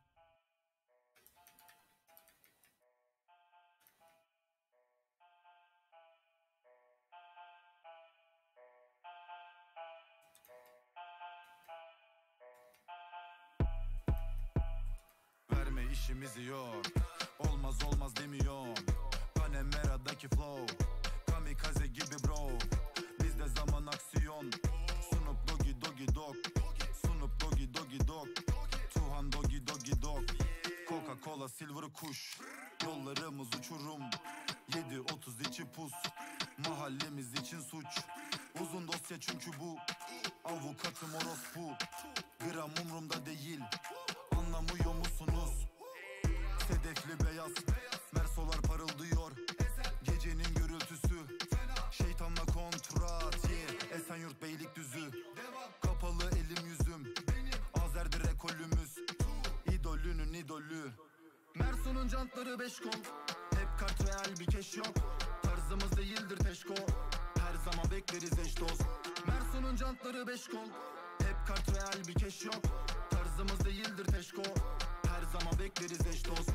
Verme işimizi yok. Olmaz olmaz demiyorum. Panemera'daki flow. Kamikaze gibi bro. Bizde zaman aksiyon. Snoop Doggy Doggy Dog. Snoop Doggy Doggy Dog. Tuhan Doggy Doggy Dog. Coca Cola Silver kuş. Yollarımız uçurum. yedi otuz içi pus. Mahallemiz için suç. Uzun dosya çünkü bu. Avukatım orospu. Gram umrumda değil. Anlamıyor musunuz? Sedefli beyaz. Mersolar parıldıyor. Gecenin gürültüsü. Şeytanla kontrat. Yeah. Esenyurt Beylikdüzü. Kapalı elim yüzüm. Azer'dir ekolümüz. İdolünün idolü. Mersun'un jantları beş kol. Hep kart real bir keş yok. Tarzımız değildir teşko. Her zaman bekleriz eş dost. Mersun'un jantları beş kol. Hep kart real bir keş yok. Tarzımız değildir teşko. Her zaman bekleriz eş dost.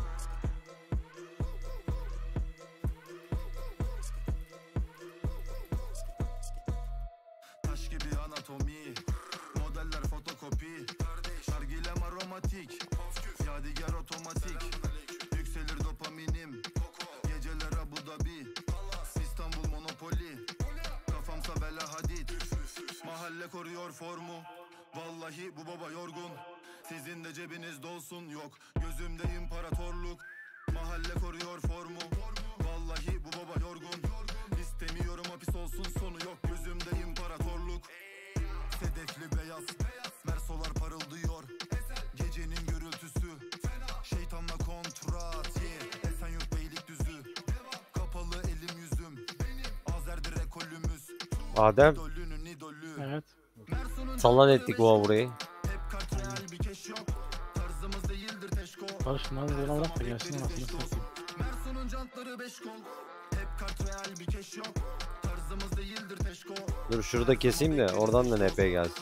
Taş gibi anatomi. Modeller fotokopi. Nargilem aromatik. Yadigar otomatik. Yükselir dopaminim. Geceler Abu Dhabi. İstanbul Monopoli. Kafamsa bela hadid. Mahalle koruyor formu. Vallahi bu baba yorgun. Sizin de cebiniz dolsun. Yok gözümde imparatorluk. Mahalle koruyor formu. Vallahi bu baba yorgun. İstemiyorum hapis olsun sonu. Yok gözümde imparatorluk. Sedefli beyaz. Mersolar parıldıyor. Gecenin gürültüsü. Şeytanla kontrat. Yeah. Esenyurt Beylikdüzü. Kapalı elim yüzüm. Azer'dir ekolümüz. Adem. İdolünün idolü. Evet. Sallan ettik bu burayı. Hep kart real bir keş yok. Tarzımız değildir teşko. Barış bunları yola bırak da gelsin anasını satayım. Mersun'un jantları beş kol. Hep kart real bir keş yok. Tarzımız değildir teşko. Dur şurada keseyim de oradan da N P gelsin.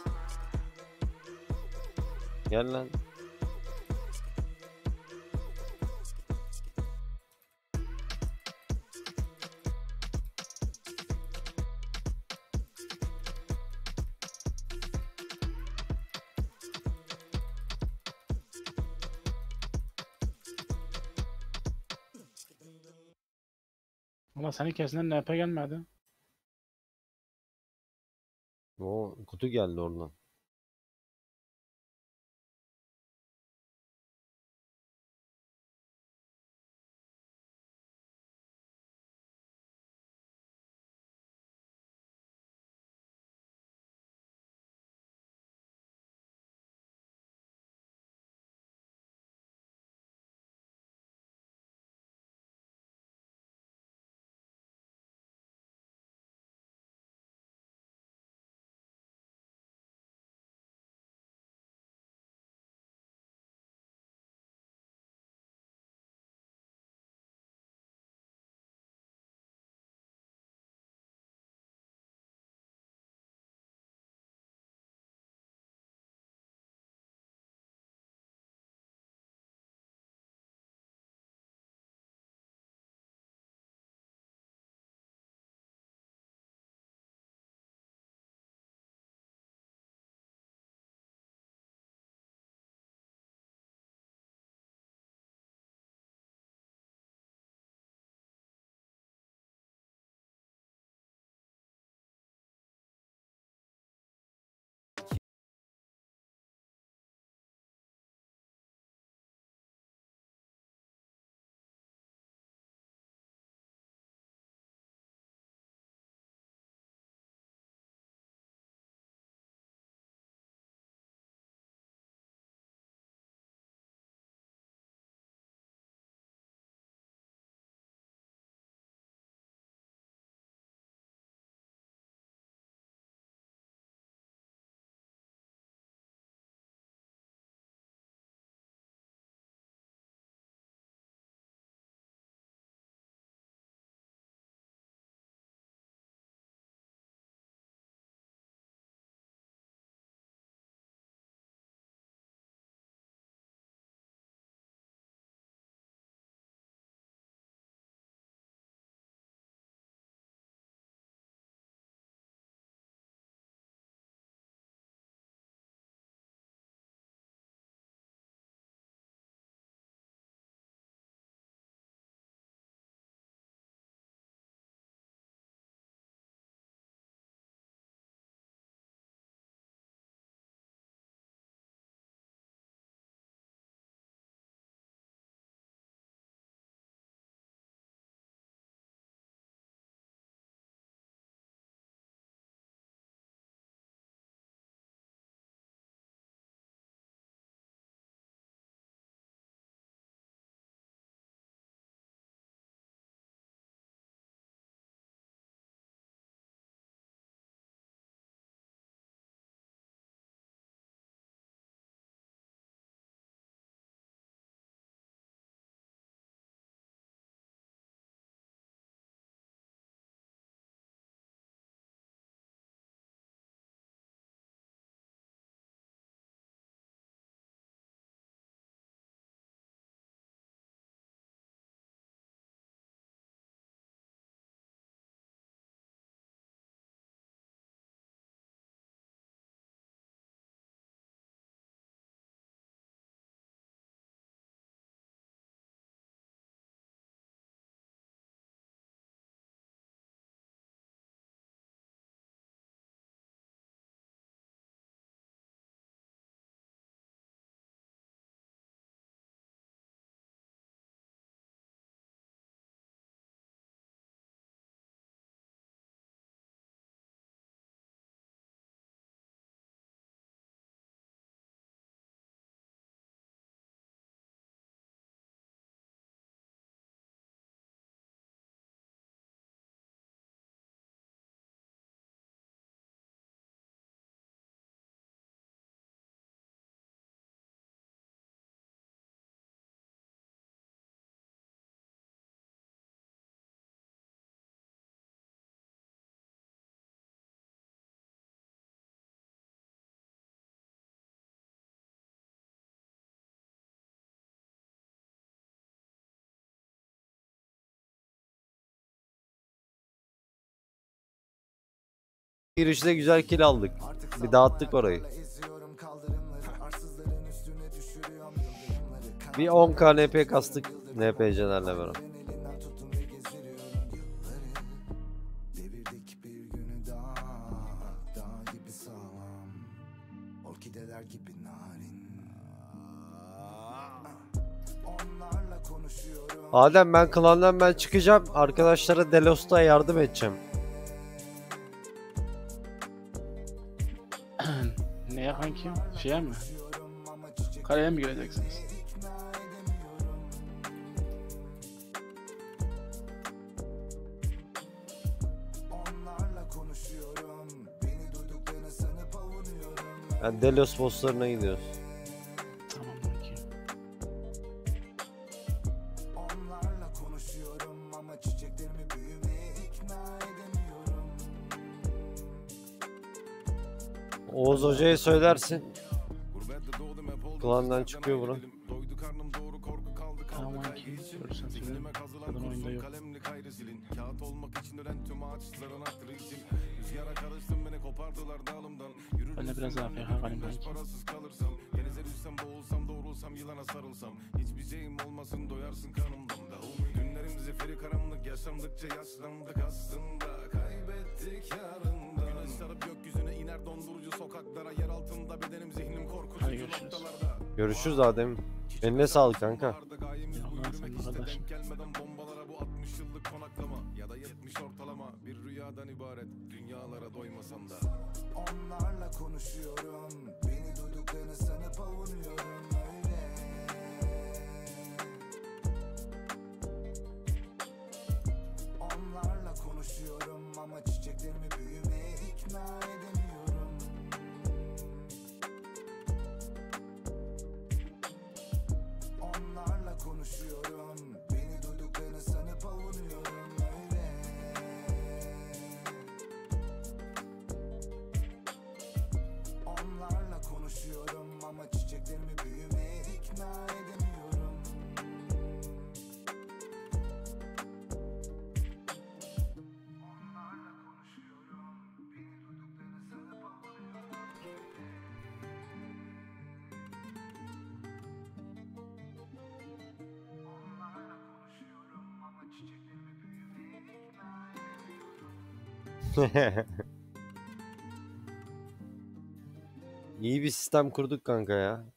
Gel lan. Valla senin kesinden N P gelmedi. O kutu geldi oradan. Girişte güzel kill aldık. Bir dağıttık orayı. Bir on K N P kastık N P C'lerle beraber. Adem ben klandan ben çıkacağım. Arkadaşlara Delos'ta yardım edeceğim. Neye kanki? Şeye mi? Kaleye mi gireceksiniz? Yani Delos bosslarına gidiyoruz. Tamam kanki. Oğuz Hoca'ya söylersin. Klandan çıkıyor bura. Tamam kanki. Görürsen söyle. Kadın oyunda yok. Kağıt olmak için ölen tüm ağaçların hattırı için. Rüzgara karıştım beni kopardılar dağılımdan. Ben de biraz A F K kalayım kanki. Parasız kalırsam, denize düşsem boğulsam doğrulsam yılana sarılsam. Hiçbir şeyim olmasın doyarsın kanımdan da. Günlerim zifiri karanlık yaşandıkça yaşlandık aslında. Kaybettik yarında. Güneş sarıp gökyüzüne iner dondurucu sokaklara. Yer altında bedenim zihnim Hadi korkutucu görüşürüz. noktalarda. Görüşürüz Adem. Eline sağlık kanka. Allah'ın sen kardeşim. Gelmeden bombalara bu altmış yıllık konaklama ya da yetmiş ortalama bir rüyadan ibaret dünyalara doymasan da. Onlarla konuşuyorum beni duyduklarını sanıp avunuyorum öyle. Onlarla konuşuyorum ama çiçeklerimi büyümeye ikna edemiyorum. Onlarla konuşuyorum beni duyduklarını sanıp avunuyorum öyle. Onlarla konuşuyorum ama çiçeklerimi büyümeye ikna edemiyorum. Onlarla konuşuyorum beni duyduklarını sanıp avunuyorum. Onlarla konuşuyorum ama çiçeklerimi büyümeye ikna edemiyorum. İyi bir sistem kurduk kanka ya.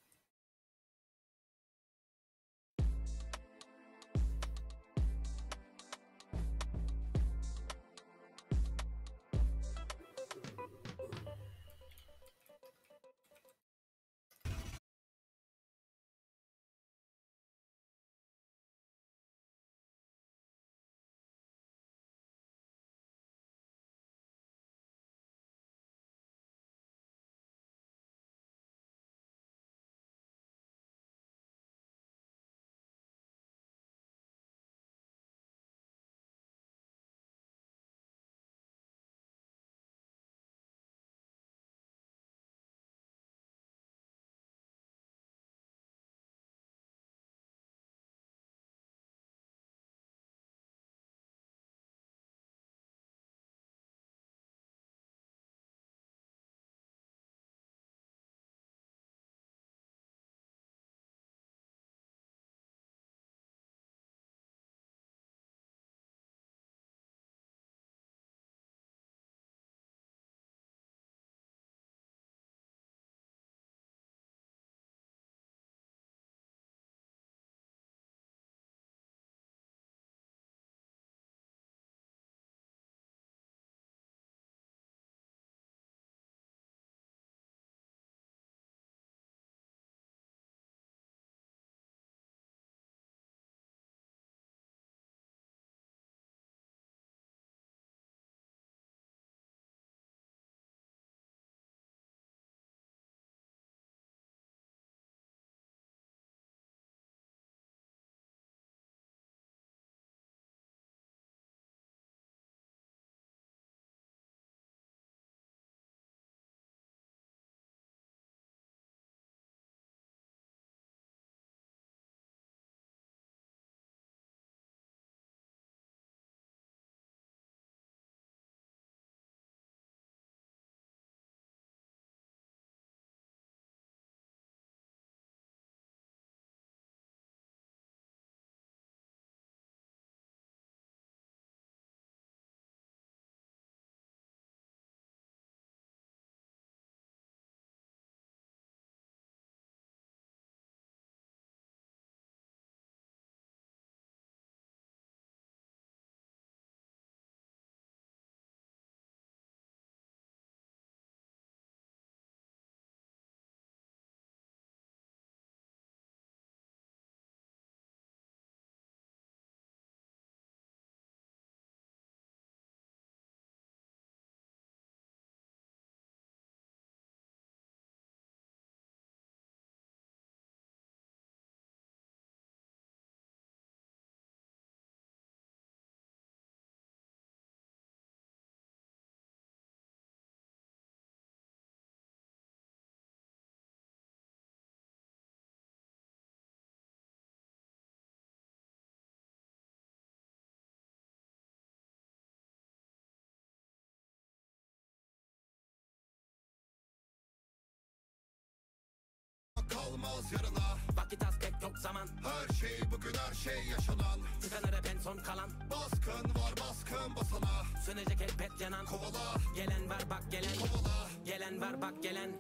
kalmaz yarına. Vakit az pek yok zaman. Her şey bugün her şey yaşanan. Tıkanır hep en son kalan. Baskın var baskın basana. Sönecek elbet yanan. Kovala. Gelen var bak gelen. Kovala. Gelen var bak gelen.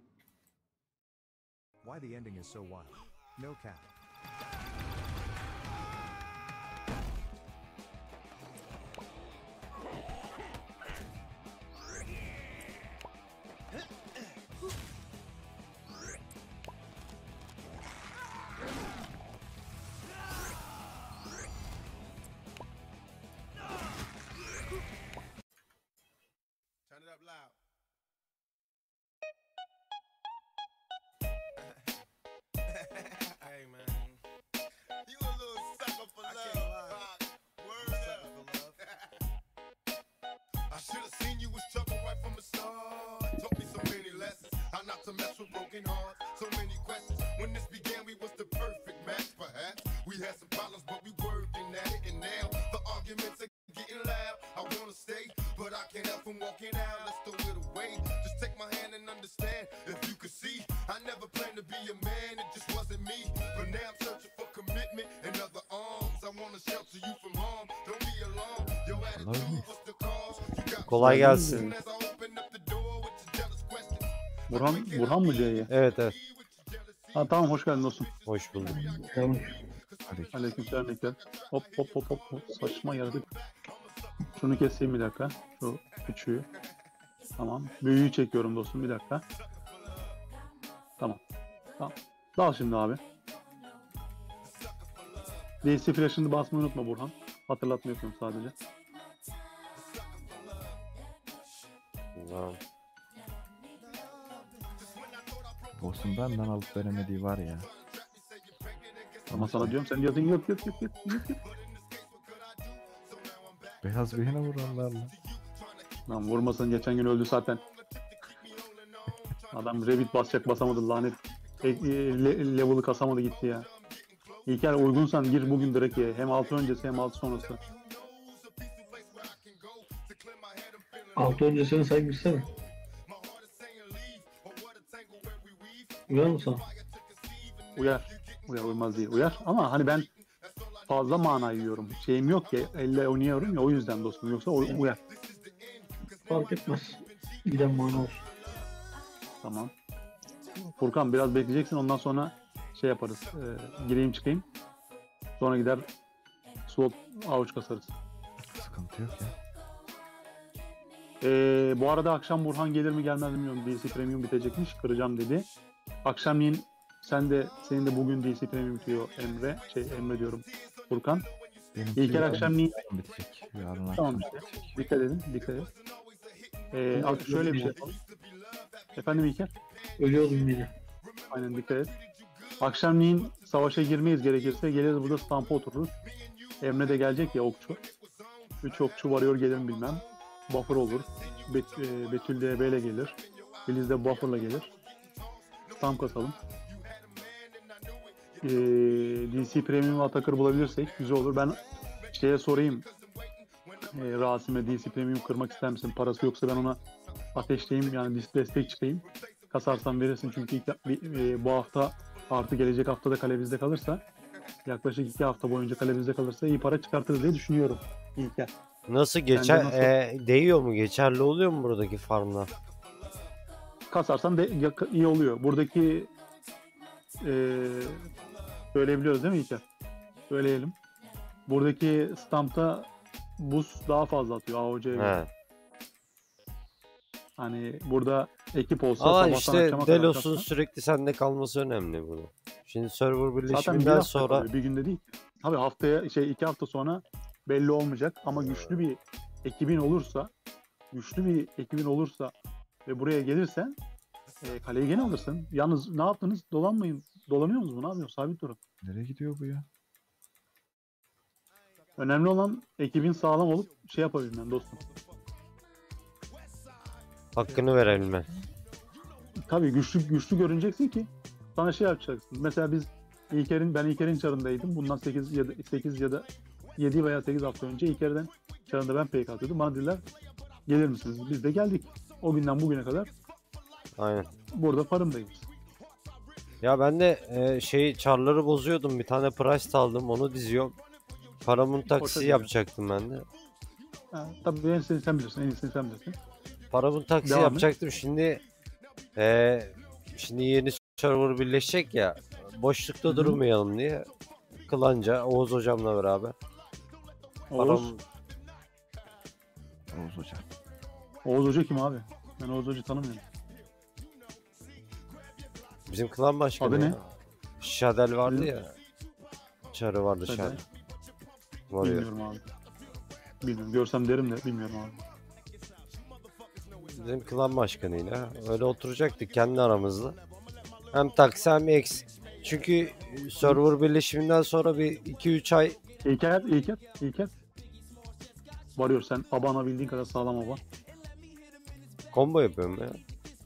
Why the ending is so wild? No cap. Turn it up loud. Hey man, you a little sucker for love. Rock. Word up. I should have seen you was trouble right from the start. Taught me so many lessons, how not to mess with broken hearts. So many questions. When this began, we was the perfect match. Perhaps we had some problems, but we working at it. And now the arguments are getting loud. I wanna stay, but I can't help from walking out. Let's throw it away. Just take my hand and understand. If you could see, I never planned to be a man. It just wasn't me. But now I'm searching for commitment and other arms. I wanna shelter you from harm. Don't be alarmed. Your attitude was the cause. You got Kolay gelsin. as I open up the door with your jealous questions. Burhan, Burhan mı C'ye? Evet evet. Ha tamam, hoş geldin dostum. Hoş bulduk. Tamam. Aleykümselam Ekber. Hop hop hop hop hop. Saçma yaratık. Şunu keseyim bir dakika. Şu küçüğü. Tamam. Büyüğü çekiyorum dostum, bir dakika. Tamam. Tamam. Dal şimdi abi. D C flash'ını basmayı unutma Burhan. Hatırlatma yapıyorum sadece. Tamam. Boss'un benden alıp veremediği var ya. Ama sana diyorum, sen diyordun yok yok yok yok yok yok. Beyaz birine vuranlarla. Lan vurmasın, geçen gün öldü zaten. Adam Revit basacak, basamadı lanet. E, e, le, level'ı kasamadı gitti ya. İlker uygunsan gir bugün direkt ye. Hem altı öncesi hem altı sonrası. Altı öncesini say bilsene. Uyar mı sana? Uyar. Uyar uymaz değil. Uyar ama hani ben fazla mana yiyorum. Şeyim yok ya, elle oynuyorum ya, o yüzden dostum. Yoksa uyar. Fark etmez. Giden mana olsun. Tamam. Furkan biraz bekleyeceksin, ondan sonra şey yaparız. E, gireyim çıkayım. Sonra gider slot avuç kasarız. Sıkıntı yok ya. E, bu arada akşam Burhan gelir mi gelmez mi bilmiyorum. D C Premium bitecekmiş. Kıracağım dedi. Akşamleyin sen de, senin de bugün D C Premium bitiyor Emre. Şey Emre diyorum. Furkan. Benimki İlker akşamleyin bitecek. Yarın tamam akşam işte. Dikkat edin. Dikkat edin. E, artık şöyle bir şey yapalım. Efendim İlker? Ölüyordum yine. Aynen, dikkat et. Akşamleyin savaşa girmeyiz, gerekirse geliriz burada stampa otururuz. Emre de gelecek ya, okçu. Üç okçu varıyor gelir mi bilmem. Buffer olur. Bet, e, Betül D B ile gelir. Filiz de Buffer'la gelir. Stamp kasalım. E, D C Premium Attacker bulabilirsek güzel olur. Ben şeye sorayım. E, Rasim'e D C Premium kırmak ister misin? Parası yoksa ben ona ateşleyeyim, yani destek çıkayım. Kasarsan verirsin çünkü iki, e, bu hafta artı gelecek hafta da kale bizde kalırsa, yaklaşık iki hafta boyunca kale bizde kalırsa iyi para çıkartırız diye düşünüyorum. İlker. Nasıl geçer? nasıl? E, değiyor mu? Geçerli oluyor mu buradaki farmlar? Kasarsan de iyi oluyor. Buradaki e, söyleyebiliyoruz değil mi İlker? Söyleyelim. Buradaki stampta boost daha fazla atıyor A O C'ye. Hani burada ekip olsa ama işte Delos'un sürekli sende kalması önemli burada. Şimdi server birleşiminden sonra kalıyor, bir günde değil. Tabii haftaya şey iki hafta sonra belli olmayacak ama güçlü bir ekibin olursa, güçlü bir ekibin olursa ve buraya gelirsen e, kaleyi gene alırsın. Yalnız ne yaptınız? Dolanmayın. Dolanıyor musunuz? Ne yapıyorsunuz? Sabit durun. Nereye gidiyor bu ya? Önemli olan ekibin sağlam olup şey yapabilmen dostum. Hakkını verelim. Tabii güçlü güçlü görüneceksin ki sana şey yapacaksın. Mesela biz İlker'in ben İlker'in çarındaydım. Bundan sekiz ya da sekiz ya da yedi veya sekiz hafta önce İlker'den çarında ben P K atıyordum. Bana dediler gelir misiniz? Biz de geldik. O günden bugüne kadar aynen burada farmdayız. Ya ben de e, şey çarları bozuyordum. Bir tane price aldım. Onu diziyorum. Paramın taksi güzel. yapacaktım ben de. Ha, tabii en iyisini sen bilirsin. En iyisini sen bilirsin. Paramın taksi Devam et. yapacaktım. Şimdi e, şimdi yeni server birleşecek ya. Boşlukta Hı hı. durmayalım diye. Klanca Oğuz hocamla beraber. Oğuz. Param, Oğuz Hoca. Oğuz Hoca kim abi? Ben Oğuz Hoca tanımıyorum. bizim klan başkanı Adı ya. ne? Şadel vardı Bizim- ya. Çarı vardı Şadel. Şadel. Var ya. Bilmiyorum abi. Bilmiyorum. Görsem derim de bilmiyorum abi. Bizim klan başkanıyla öyle oturacaktık kendi aramızda. Hem taksi hem eks. Çünkü server birleşiminden sonra bir iki üç ay İlker, İlker, İlker. Varıyor sen abana bildiğin kadar sağlam aba. combo yapıyorum ya.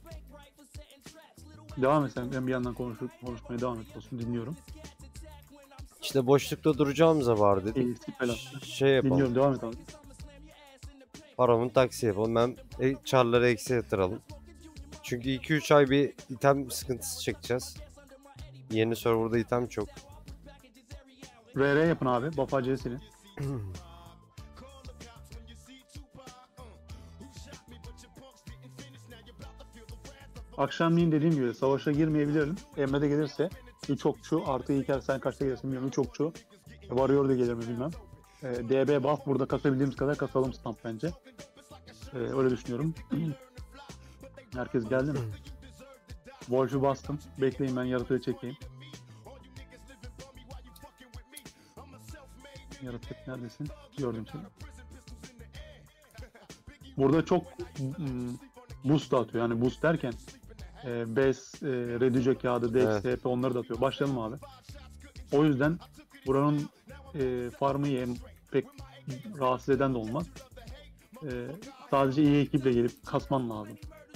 Devam et sen. Ben bir yandan konuşur, konuşmaya devam et. Olsun dinliyorum. İşte boşlukta duracağımıza var dedik. İyisi falan. Ş- Şey yapalım. Dinliyorum devam et abi. Paramın taksi yapalım. Hem e, çarları eksi yatıralım. Çünkü iki üç ay bir item sıkıntısı çekeceğiz. Yeni serverda item çok. R R yapın abi. Bafa C senin. Akşamleyin dediğim gibi savaşa girmeyebilirim. Emre de gelirse üç okçu artı İlker sen kaçta gelirsin bilmiyorum. üç okçu. Varıyor da gelir mi bilmem. E, D B buff burada kasabildiğimiz kadar kasalım stamp bence. E, öyle düşünüyorum. Herkes geldi mi? Wolf'u bastım. Bekleyin ben yaratığı çekeyim. Yaratık neredesin? Gördüm seni. Burada çok mm, boost da atıyor. Yani boost derken e, Bes, e, Reduce kağıdı, Dex, Evet. H P onları da atıyor. Başlayalım abi. O yüzden buranın e, farmı yem pek rahatsız eden de olmaz. E, sadece iyi ekiple gelip kasman lazım.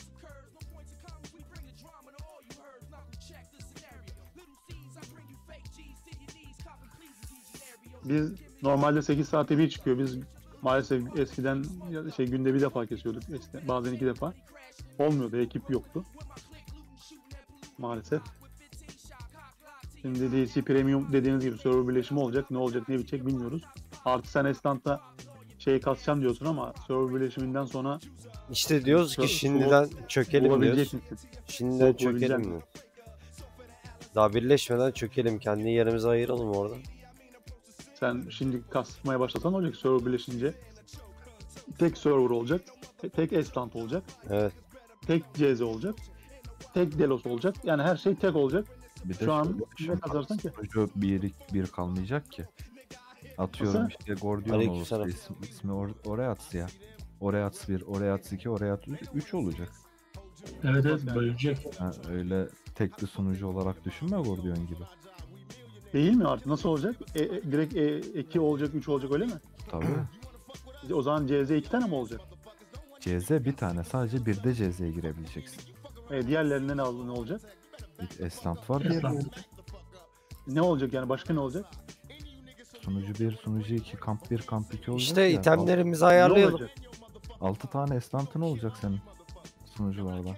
Biz normalde sekiz saate bir çıkıyor. Biz maalesef eskiden ya- şey günde bir defa kesiyorduk. Eskiden, bazen iki defa. Olmuyordu. Ekip yoktu. Maalesef. Şimdi D C Premium dediğiniz gibi server birleşimi olacak. Ne olacak ne bitecek bilmiyoruz. Artı sen Estant'ta şey kasacağım diyorsun ama server birleşiminden sonra İşte diyoruz ki Su- şimdiden çökelim bulabilecek diyoruz. misin? Şimdiden Su bulabilecek çökelim misin? diyoruz. Daha birleşmeden çökelim. Kendi yerimizi ayıralım orada. Sen şimdi kasmaya başlasan olacak server birleşince. Tek server olacak. te- Tek Estant olacak. Evet. Tek C Z olacak. Tek Delos olacak. Yani her şey tek olacak. Bir de Şu an şöyle, ne şimdi kazarsan ki. sunucu bir, bir kalmayacak ki. Atıyorum Nasıl? işte Gordion Aleykümselam. olursa ismi, ismi Or Oreats ya. Oreats bir, Oreats iki, Oreats üç olacak. Evet evet bölecek. Ha, öyle tekli sunucu olarak düşünme Gordion gibi. Değil mi artık? Nasıl olacak? E, e, direkt e, iki olacak, üç olacak öyle mi? Tabii. O zaman C Z iki tane mi olacak? C Z bir tane, sadece bir de C Z'ye girebileceksin. E, diğerlerinde ne, ne olacak? Bir Eslant var, diğeri Eslant. olacak. Ne olacak yani? Başka ne olacak? Sunucu bir, sunucu iki, kamp bir, kamp iki olacak İşte ya. itemlerimizi Ne ayarlayalım. olacak? altı tane Eslant'ın olacak senin sunucularda.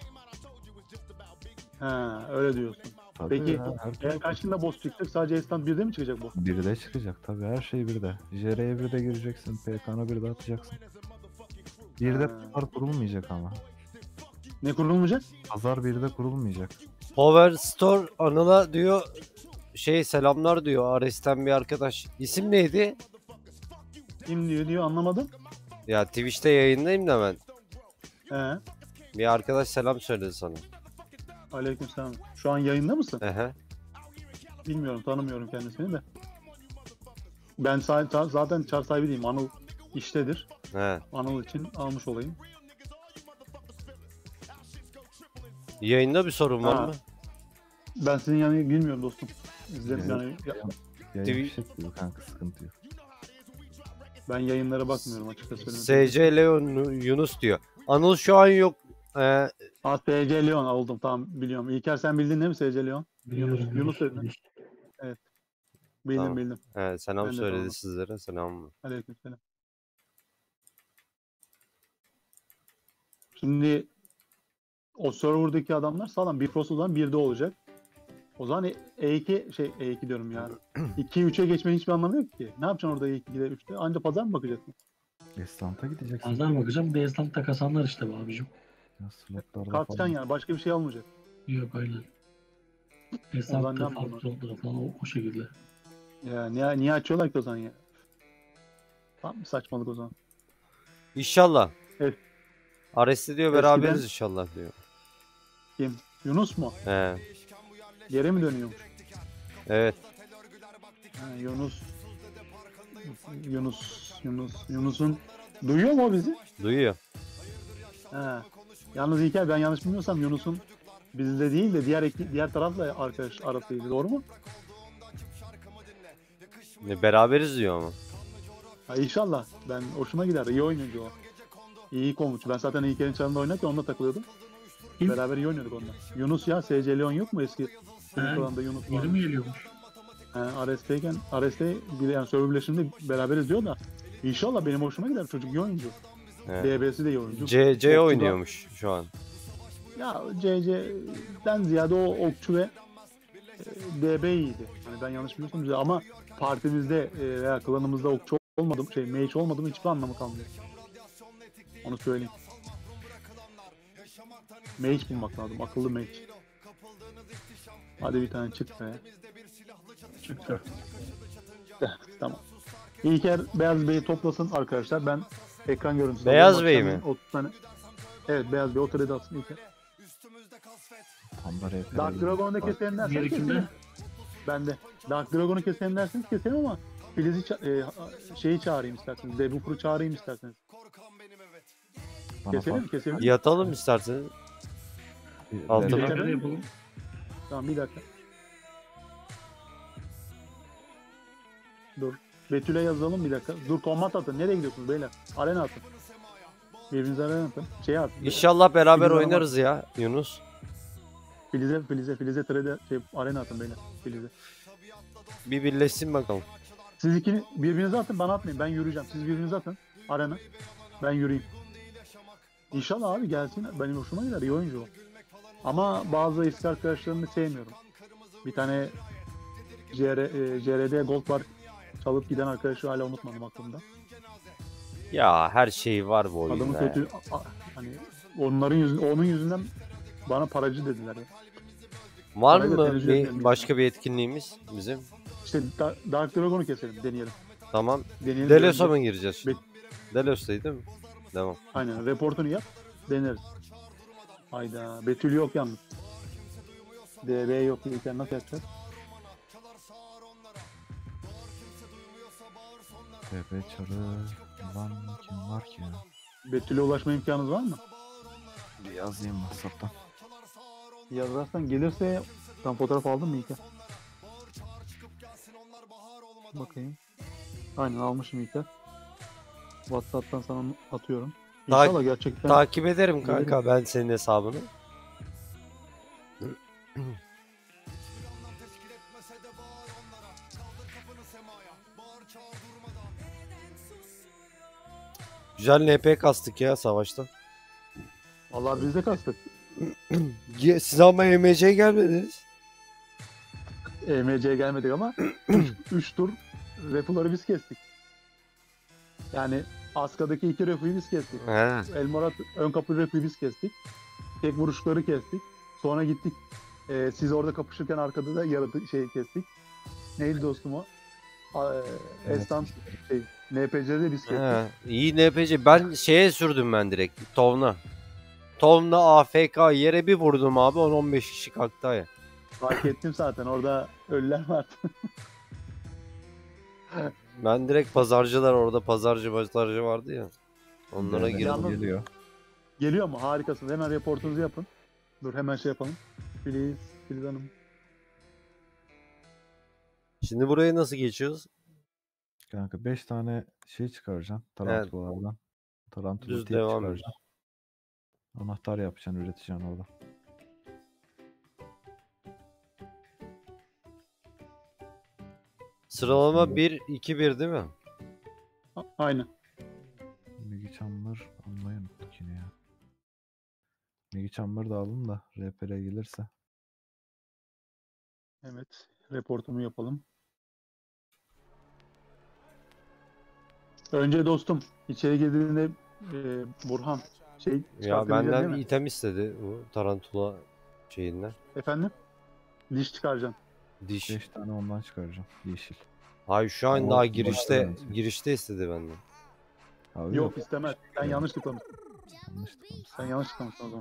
Ha, öyle diyorsun. Tabii Peki ya, her türlü eğer karşında boss çıkacak sadece Estant birde mi çıkacak boss? bir de çıkacak tabii, her şey bir de. J R'ye bir de gireceksin, P K'na bir de atacaksın. Bir de Ha. pazar kurulmayacak ama. Ne kurulmayacak? Pazar bir de kurulmayacak. Power Store Anıl'a diyor şey selamlar diyor Ares'ten bir arkadaş. İsim neydi? Kim diyor diyor anlamadım. Ya Twitch'te yayındayım da ben. He. Bir arkadaş selam söyledi sana. Aleykümselam. Şu an yayında mısın? Ehe. Bilmiyorum, tanımıyorum kendisini de. Ben sa- sa- zaten çar sahibi değilim. Anıl iştedir. He. Anıl için almış olayım. Yayında bir sorun var Ha. mı? Ben senin yani bilmiyorum dostum. İzlerim yani. ya- Yayın Tv- fişek gibi kanka, sıkıntı yok. ben yayınlara bakmıyorum açıkçası. söylemek S C Leon Yunus diyor. Anıl şu an yok. Ee, Ha, S C Leon aldım, tamam biliyorum. İlker sen bildin değil mi S C Leon? Yunus, Biliyorum, Yunus biliyorum. dedin. Evet. Bildim Tamam. bildim. he, selam Ben de söyledi tamam. sizlere. Selam. Aleykümselam. Şimdi o serverdaki adamlar sağlam. Bifrost olan birde olacak. O zaman E iki şey E iki diyorum ya. iki üçe geçmenin hiçbir anlamı yok ki. Ne yapacaksın orada E ikide üçte? Anca pazar mı bakacaksın? Estant'a gideceksin. Pazar bakacağım. Beyazdan kasanlar işte bu abicim. Ya slotlarda Kalkacaksın falan. yani. Başka bir şey olmayacak. Yok aynen. O zaman ne Hesapta yapalım? farklı olduğu falan o, o şekilde. Ya niye, niye açıyorlar ki o zaman ya? Tam bir saçmalık o zaman. İnşallah. Evet. Ares'te diyor Eskiden- beraberiz inşallah diyor. Kim? Yunus mu? He. Geri mi dönüyormuş? Evet. Ha, Yunus. Yunus. Yunus. Yunus'un duyuyor mu o bizi? Duyuyor. He. Yalnız İlker ben yanlış bilmiyorsam Yunus'un bizde değil de diğer ekip, diğer tarafla arkadaş arasıydı. Doğru mu? Ne beraberiz diyor ama. Ha, inşallah. Ben hoşuma gider. İyi oyuncu o. İyi komutçu. Ben zaten İlker'in çarında oynarken onunla takılıyordum. Kim? Beraber iyi oynuyorduk onunla. Yunus ya. S C Leon yok mu eski? Senin falan da Yunus Yeni var. mi geliyormuş? He, Ares'teyken Ares'te bir yani server birleşiminde beraberiz diyor da İnşallah benim hoşuma gider. Çocuk iyi oyuncu. Evet. D B'si de iyi oyuncu. C C Okçu da- oynuyormuş şu an. Ya C C'den ziyade o okçu ve e, D B iyiydi. Hani ben yanlış biliyorsam güzel ama partimizde e, veya klanımızda okçu olmadım, şey mage olmadım hiçbir anlamı kalmıyor. Onu söyleyeyim. Mage bulmak lazım, akıllı mage. Hadi bir tane çık be. Çıktı. Tamam. İlker Beyaz Bey'i toplasın arkadaşlar. Ben ekran görüntüsü Beyaz alıyorum. Bey Akşam mi? otuz tane. Evet Beyaz Bey o trade atsın İlker. Tam da R P Dark Dragon'u da keselim derseniz Diğeri kimde? keselim. Ben de. Dark Dragon'u keselim derseniz keselim ama Filiz'i ça- e, şeyi çağırayım isterseniz. Debuff'u çağırayım isterseniz. Bana Keselim mi? fark- Keselim mi? Yatalım isterseniz. Bir- Altına. R P Keselim Nerede mi? yapalım? Tamam bir dakika. Dur. Betül'e yazalım bir dakika. Dur kombat atın. Nereye gidiyorsunuz beyler? Arena atın. Birbirinize arena atın. Şey atın. İnşallah beraber Filiz oynarız ya Yunus. Filiz'e, Filiz'e, Filiz'e trade şey, arena atın beyler. Filiz'e. Bir birleşsin bakalım. Siz ikini birbirinize atın, bana atmayın. Ben yürüyeceğim. Siz birbirinize atın. Arena. Ben yürüyeyim. İnşallah abi gelsin. Benim hoşuma gider. İyi oyuncu o. Ama bazı eski arkadaşlarımı sevmiyorum. Bir tane C R, e, C R D Gold Bar çalıp giden arkadaşı hala unutmadım aklımda. Ya her şey var bu Adamı oyunda. ya. kötü a- a- hani onların yüzü, onun yüzünden bana paracı dediler ya. Var Parayla mı tenezzül bir etmiyorum başka bir etkinliğimiz bizim? İşte Da- Dark Dragon'u keselim, deneyelim. Tamam. Deneyelim. Delos'a deneyelim. mı gireceğiz şimdi? Delos'taydı değil mi? Devam. Aynen, reportunu yap, deneriz. Hayda, Betül yok yalnız. D B yok, İlker nasıl yapacağız? R P çarı lan kim var ki ya? Betül'e ulaşma imkanınız var mı? Bir yazayım WhatsApp'tan. Yazarsan gelirse sen fotoğraf aldın mı İlker? Bakayım. Aynen almışım İlker. WhatsApp'tan sana atıyorum. Ta- İnşallah gerçekten. Takip ederim kanka ben senin hesabını. Güzel N P kastık ya savaşta. Allah biz de kastık. Ge- Siz ama M M C'ye gelmediniz. E M C'ye gelmedik ama üç tur refuları biz kestik. Yani Aska'daki iki refuyu biz kestik. He. Elmorat ön kapı refuyu biz kestik. Tek vuruşları kestik. Sonra gittik. Ee, siz orada kapışırken arkada da yaratık şey kestik. Neydi dostum o? A- e, Evet. Estan şey, N P C'de biz kestik. He. İyi N P C. Ben şeye sürdüm ben direkt. Tovna. Tovna A F K yere bir vurdum abi on on beş kişi kalktı ya. Fark ettim zaten orada ölüler vardı. Ben direkt pazarcılar orada pazarcı pazarcı vardı ya. Onlara Evet, girdim. Yalnız- Geliyor. Geliyor mu? Harikasınız. Hemen reportunuzu yapın. Dur hemen şey yapalım. Filiz, Filiz Hanım. Şimdi burayı nasıl geçiyoruz? Kanka beş tane şey çıkaracaksın Evet. tarantulalardan. Tarantula Düz tip devam et. çıkaracaksın. Anahtar yapacaksın, üreteceksin orada. Sıralama bir iki bir değil mi? A- Aynen. Migi Chamber almayı unuttuk yine ya. Migi Chamber da alın da R P R gelirse. Evet. Reportumu yapalım. Önce dostum içeri girdiğinde e, Burhan şey Ya çıkartabileceksin değil benden bir mi? item istedi bu tarantula şeyinden. Efendim? Diş çıkaracaksın. Diş. beş tane ondan çıkaracağım. Yeşil. Hayır şu an Ama daha o- girişte başka girişte istedi benden. Abi Yok istemez. Sen Ya. yanlış tıklamışsın. Yanlış tıklamışsın. Sen yanlış tıklamışsın o zaman.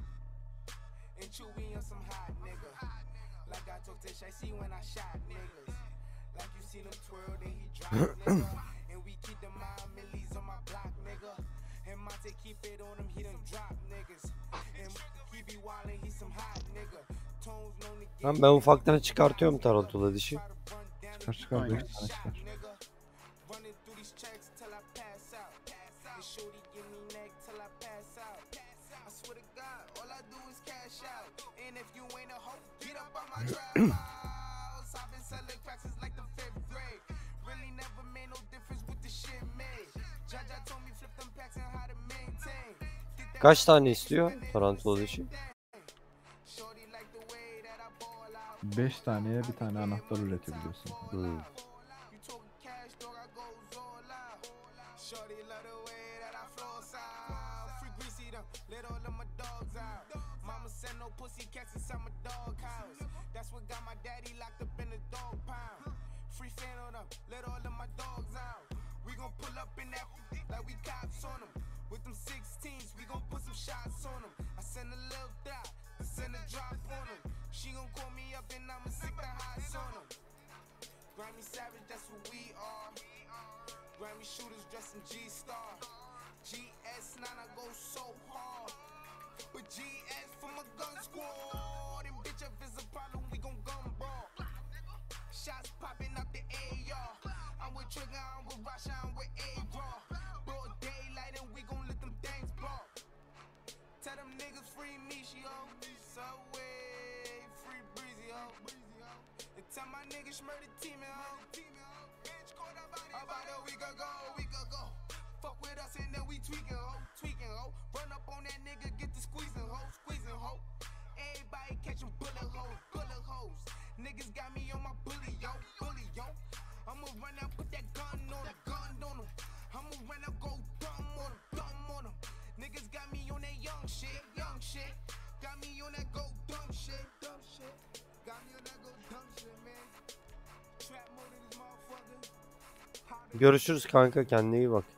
And Chewy on some hot nigga. Like I told Tish, I see when I shot niggas. Like you see them twirl, then he drop nigga. And we keep the mind millies on my block nigga. And Monte keep it on him, he done drop niggas. And he be wildin', he some hot nigga. Tones known to get Lan ben ufaktan çıkartıyorum tarantula dişi. Çıkar çıkar Aynen. beş tane çıkar. running through these checks till I pass out. And shorty give me neck till I pass out. I swear to God, all I do is cash out. And if you ain't a hoe, get up on my trap house. I've been selling cracks since like the fifth grade. Really never made no difference with the shit made. Jaja told me flip them packs and how to maintain. Kaç tane istiyor tarantula dişi? Shorty like the way that I ball out. beş taneye bir tane anahtar üretebiliyorsun. Hmm. You talking cash, dog, I goes all out. Shorty love the way that I floss out. Free greasy them, let all of my dogs out. Mama send no pussy cats inside my dog house. That's what got my daddy locked up in the dog pound. Free fan on them, let all of my dogs out. We gon' pull up in that like we cops on them. With them sixteens, we gon' put some shots on them. I send a little dot, I send a drop on them. She gon' call me up and I'ma stick the highs on them. Grammy Savage, that's what we are. Grammy shooters dressed in G-Star. G S nine, I go so hard. But G S for my gun squad. And bitch, if it's a problem, we gon' gun brawl. Shots popping out the A R. I'm with Trigger, I'm with Rasha, I'm with A-Raw. Broad daylight and we gon' let them things blow. Tell them niggas free me, she on Subway, free breezy, ho. And tell my niggas murder team, ho. About a week ago, a week ago. Fuck with us and then we tweaking, ho, tweaking, ho. Run up on that nigga, get the squeezing, ho, squeezing, ho. Everybody catching bullet holes, bullet holes. Niggas got me on my bully, yo, bully, yo. I'ma run out, put that gun on him, gun on him. I'ma run out, go dumb on him, dumb on him. Niggas got me on that young shit, young shit. Got me on that go dumb shit, dumb shit. Got me on that go dumb shit, man. Trap mode in this motherfucker. Görüşürüz kanka, kendine iyi bak.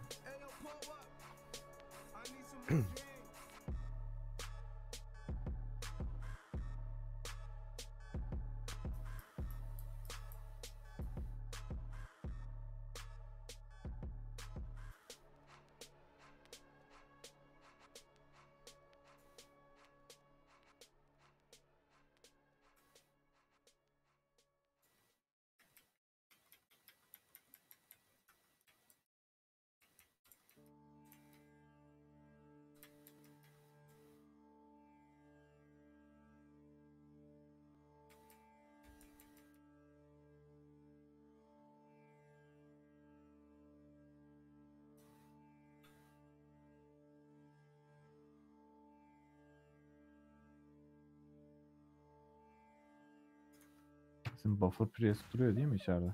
Bizim buffer press duruyor değil mi içeride?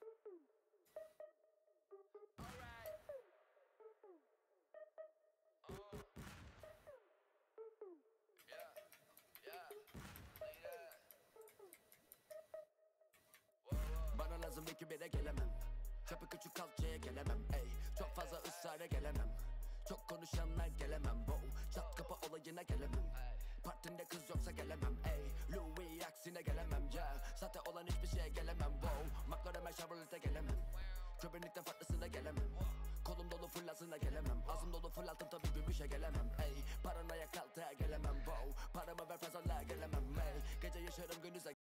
Bana lazım iki bire gelemem. Çöpü küçük kalçaya gelemem. Ey çok fazla ısrara gelemem. Çok konuşanlar gelemem. Wow. Çat kapı olayına gelemem. Partinde kız yoksa gelemem. Ey Louis aksine gelemem. Yeah. Sahte olan hiçbir şeye gelemem. Wow. McLaren Chevrolet'e gelemem. Köpürlükten farklısına gelemem. Kolum dolu fırlasına gelemem. Ağzım dolu fırlattım tabi bir işe gelemem. Ey paranoya kaltığa gelemem. Wow. Paramı ver fazla gelemem. Ey gece yaşarım gündüze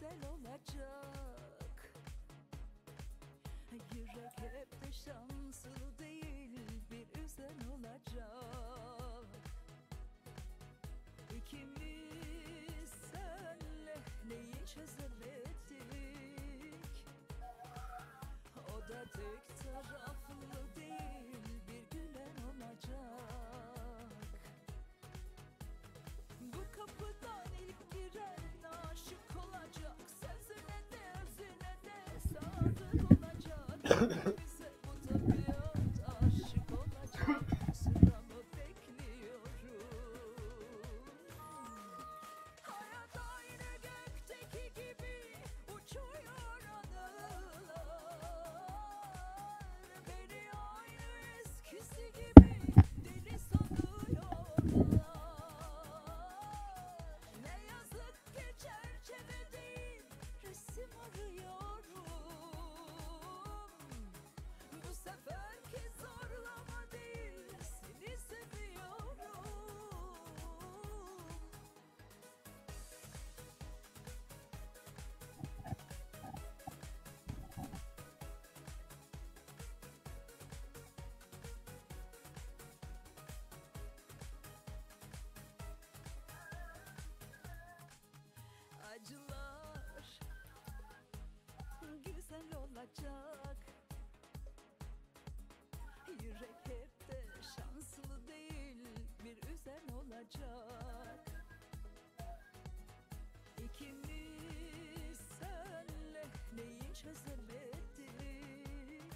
güzel olacak. Yürek hep de şanslı değil, bir üzen olacak. İkimiz senle neyi çözemedik? O da tek taraflı değil, bir gülen olacak. Bu kapıdan ilk giren aşık olacak. Sözüne de özüne de sadık olacak. Bize bu tabiat aşık olacak. Sıramı bekliyorum. Hayat aynı gökteki gibi uçuyor anılar. Beni aynı eskisi gibi deli sanıyorlar. Ne yazık ki çerçeve değil, resim arıyorum. Bu seferki zorlama değil, seni seviyorum. Acılar güzel olacak. Yürek hep de şanslı değil, bir üzen olacak. İkimiz senle neyi çözemedik?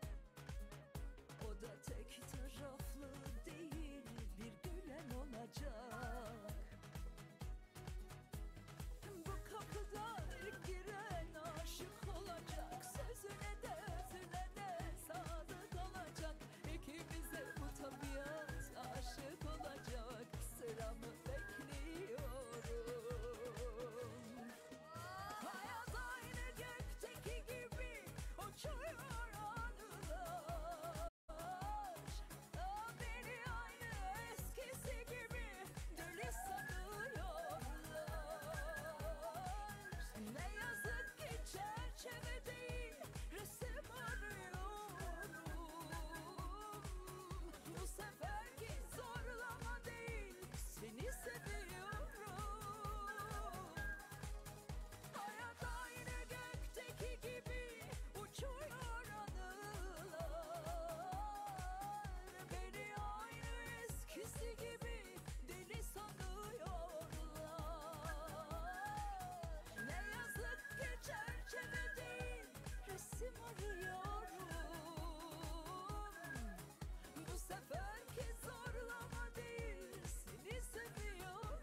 O da tek taraflı değil, bir gülen olacak. Bu kapıdan ilk giren aşık olacak. Sözüne de özüne de sadık olacak. İkimize bu tabiat aşık olacak. Sıramı bekliyorum. Hayat aynı gökteki gibi uçuyor anılar. Beni aynı eskisi gibi deli sanıyorlar. Ne yazık ki çerçeve değil, resim arıyorum. Bu seferki zorlama değil, seni seviyorum. Hayat aynı gökteki gibi uçuyor anılar. Beni aynı eskisi gibi deli sanıyorlar. Ne yazık ki çerçeve değil, resim arıyorum. Bu seferki zorlama değil, seni seviyorum.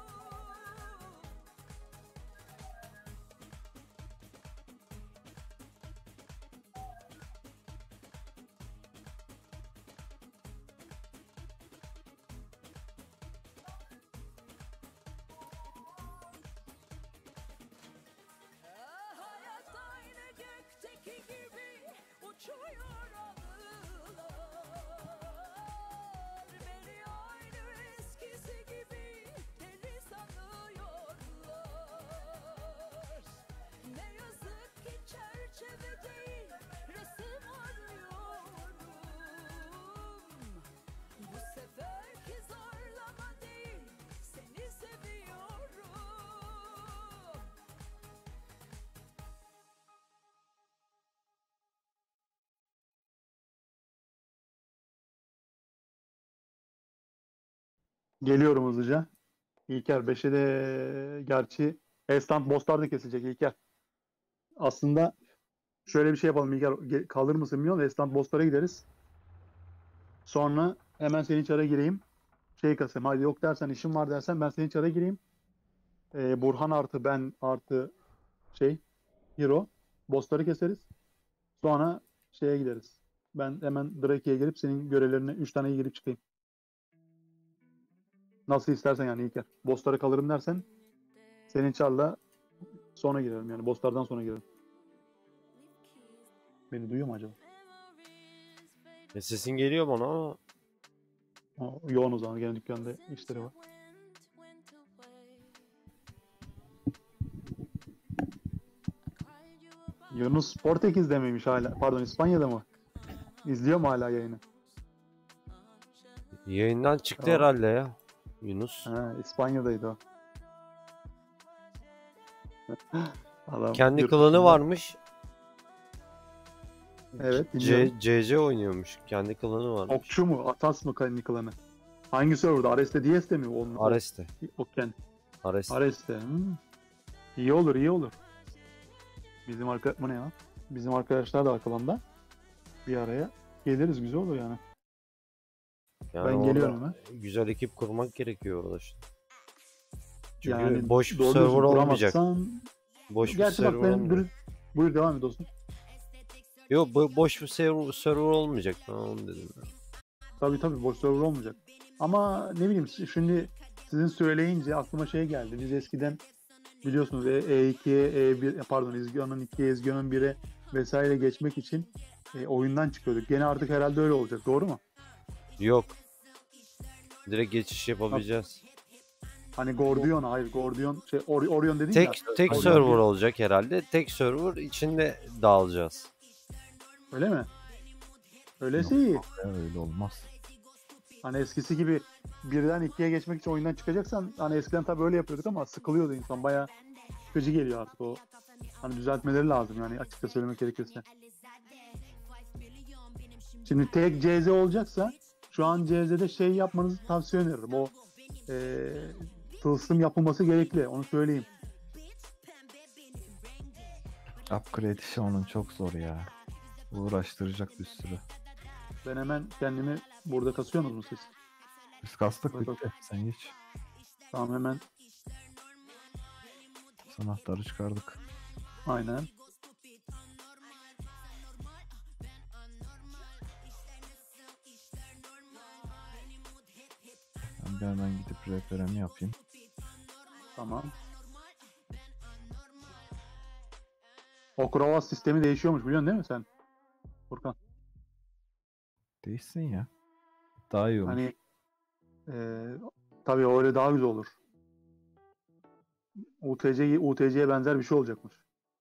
Hayat aynı gökteki gibi uçuyor anılar. Beni aynı eskisi gibi deli sanıyorlar. Ne yazık ki çerçeve değil, resim arıyorum. Bu seferki zorlama değil, seni seviyorum. Geliyorum hızlıca. İlker beşe de gerçi Estant bosslar da kesilecek İlker. Aslında şöyle bir şey yapalım İlker. Ge- Kalır mısın bilmiyorum da Estant bosslara gideriz. Sonra hemen senin çara gireyim. Şey kasayım. Hadi yok dersen, işim var dersen ben senin çara gireyim. Ee, Burhan artı ben artı şey Hero. Bossları keseriz. Sonra şeye gideriz. Ben hemen Drake'ye gelip senin görevlerine üç tane girip çıkayım. Nasıl istersen yani İlker. Bosslara kalırım dersen senin çarla sonra girelim yani. Bosslardan sonra girelim. Beni duyuyor mu acaba? E sesin geliyor bana ama. O, yoğun o zaman. Gene dükkanda işleri var. Yunus Portekiz'de miymiş hala? Pardon, İspanya'da mı? İzliyor mu hala yayını? Yayından çıktı Tamam. herhalde ya. Yunus. Ha, İspanya'daydı o. Adam Kendi yurt klanı dışında- varmış. Evet, dinliyorum. C C oynuyormuş. Kendi klanı varmış. Okçu mu? Atas mı kendi klanı? Hangi serverda? Ares'te D S'te mi? Onun, Ares'te. Okken. Ares'te. Ares'te. Hmm. İyi olur, iyi olur. Bizim arka... Bu ne ya? Bizim arkadaşlar da klanda. Bir araya geliriz, güzel olur yani. Yani Ben orada geliyorum ha. güzel ekip kurmak gerekiyor orada işte. Çünkü Yani boş bir doğru server düzgün olmayacak. kuramazsan- Boş bir Gerçi bak server benim olmayacak. dürüst... Buyur devam et dostum. Yok bo- boş bir server, server olmayacak. Ben onu dedim. Tabii tabii boş server olmayacak. Ama ne bileyim şimdi sizin söyleyince aklıma şey geldi. Biz eskiden biliyorsunuz E ikiye, E bir pardon Ezgihan'ın ikiye, Ezgihan'ın bire vesaire geçmek için e, oyundan çıkıyorduk. Gene artık herhalde öyle olacak. Doğru mu? Yok. Direkt geçiş yapabileceğiz. Hani Gordion, hayır Gordion şey Or- Orion dedin Tek ya. tek Orion server değil. olacak herhalde. Tek server içinde dağılacağız. Öyle mi? Öylesi iyi. Ya öyle olmaz. Hani eskisi gibi birden ikiye geçmek için oyundan çıkacaksan hani eskiden tabii öyle yapıyorduk ama sıkılıyordu insan. Bayağı sıkıcı geliyor artık o. Hani düzeltmeleri lazım yani açıkça söylemek gerekirse. Şimdi tek C Z olacaksa şu an C Z'de şey yapmanızı tavsiye ederim. O eee tılsım yapılması gerekli. Onu söyleyeyim. Upgrade işi onun çok zor ya. Uğraştıracak bir sürü. Ben hemen kendimi burada kasıyorsunuz mu siz? Biz kastık Bak, bitti. Sen geç. Tamam hemen Anahtarı çıkardık. aynen. Ben bir hemen gidip rehberimi yapayım. Tamam. O Krovas sistemi değişiyormuş biliyorsun değil mi sen? Furkan. Değişsin ya. Daha iyi olur. Hani eee tabii öyle daha güzel olur. U T C U T C'ye benzer bir şey olacakmış.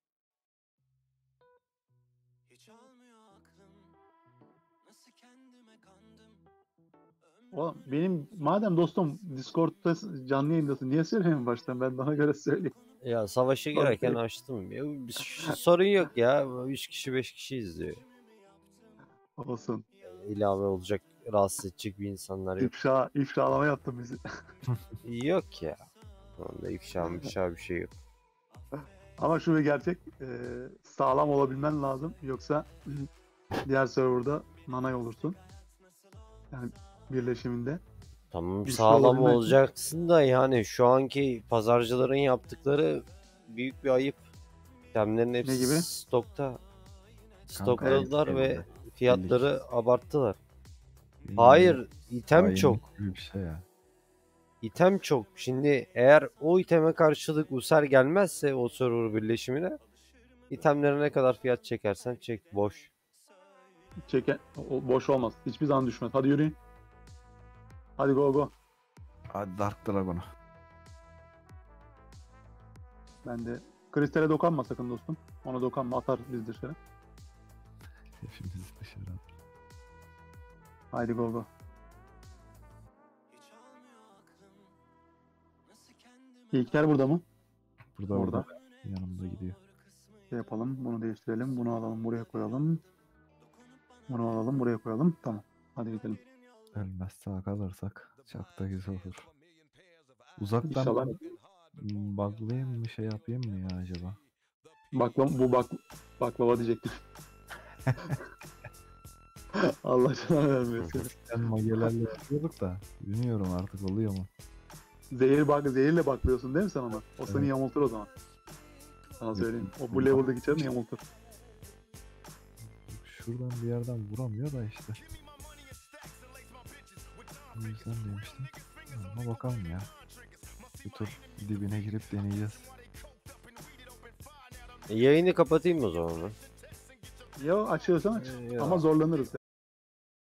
Oğlum benim madem dostum Discord'da canlı yayındasın niye söylemiyorsun baştan ben bana göre söyleyeyim. Ya savaşa girerken açtım. Ya, bir sorun yok ya. üç kişi beş kişi izliyor. Olsun. İlave olacak, rahatsız edecek bir insanlar yok. İfşa, ifşalama yaptın bizi. Yok ya. Onda ifşa ifşa bir şey yok. Ama şu bir gerçek eee, sağlam olabilmen lazım yoksa diğer serverda nanay olursun. Yani birleşiminde. Tamam Güçlü sağlam olabilmen için- olacaksın da yani şu anki pazarcıların yaptıkları büyük bir ayıp. İtemlerin hepsi gibi? stokta. Kanka, Stokladılar evet, ve evet. fiyatları abarttılar. Bilmiyorum. Hayır, item Hainlik çok. gibi bir şey ya. İtem çok. Şimdi eğer o iteme karşılık User gelmezse o server birleşimine itemlere ne kadar fiyat çekersen çek boş. Çeken o- boş olmaz. Hiçbir zaman düşmez. Hadi yürüyün. Hadi go go. Hadi Dark Dragon'a. Ben de kristale dokunma sakın dostum. Ona dokunma atar biz dışarı. Hepimiz dışarı at. Haydi go go. İlker burada mı? Burada Orada. burada. Yanımda gidiyor. Şey yapalım. Bunu değiştirelim. Bunu alalım. Buraya koyalım. Bunu alalım. Buraya koyalım. Tamam. Hadi gidelim. Ölmez sağ kalırsak çok da güzel olur. Uzaktan İnşallah. ben buglayayım mı şey yapayım mı ya acaba? Baklava, bu bak baklava diyecektim. Allah canına vermesin. Sen magelerle yapıyorduk da bilmiyorum artık oluyor mu? Zehir bak zehirle baklıyorsun değil mi sen ona? O seni Evet. yamultur o zaman. Sana söyleyeyim. O bu Yok. level'daki çarını yamultur. Şuradan bir yerden vuramıyor da işte. O yüzden demiştim. Ama bakalım ya. Bir tur dibine girip deneyeceğiz. E, yayını kapatayım o zaman ben. Ya açıyorsan aç. Ee, ya. Ama zorlanırız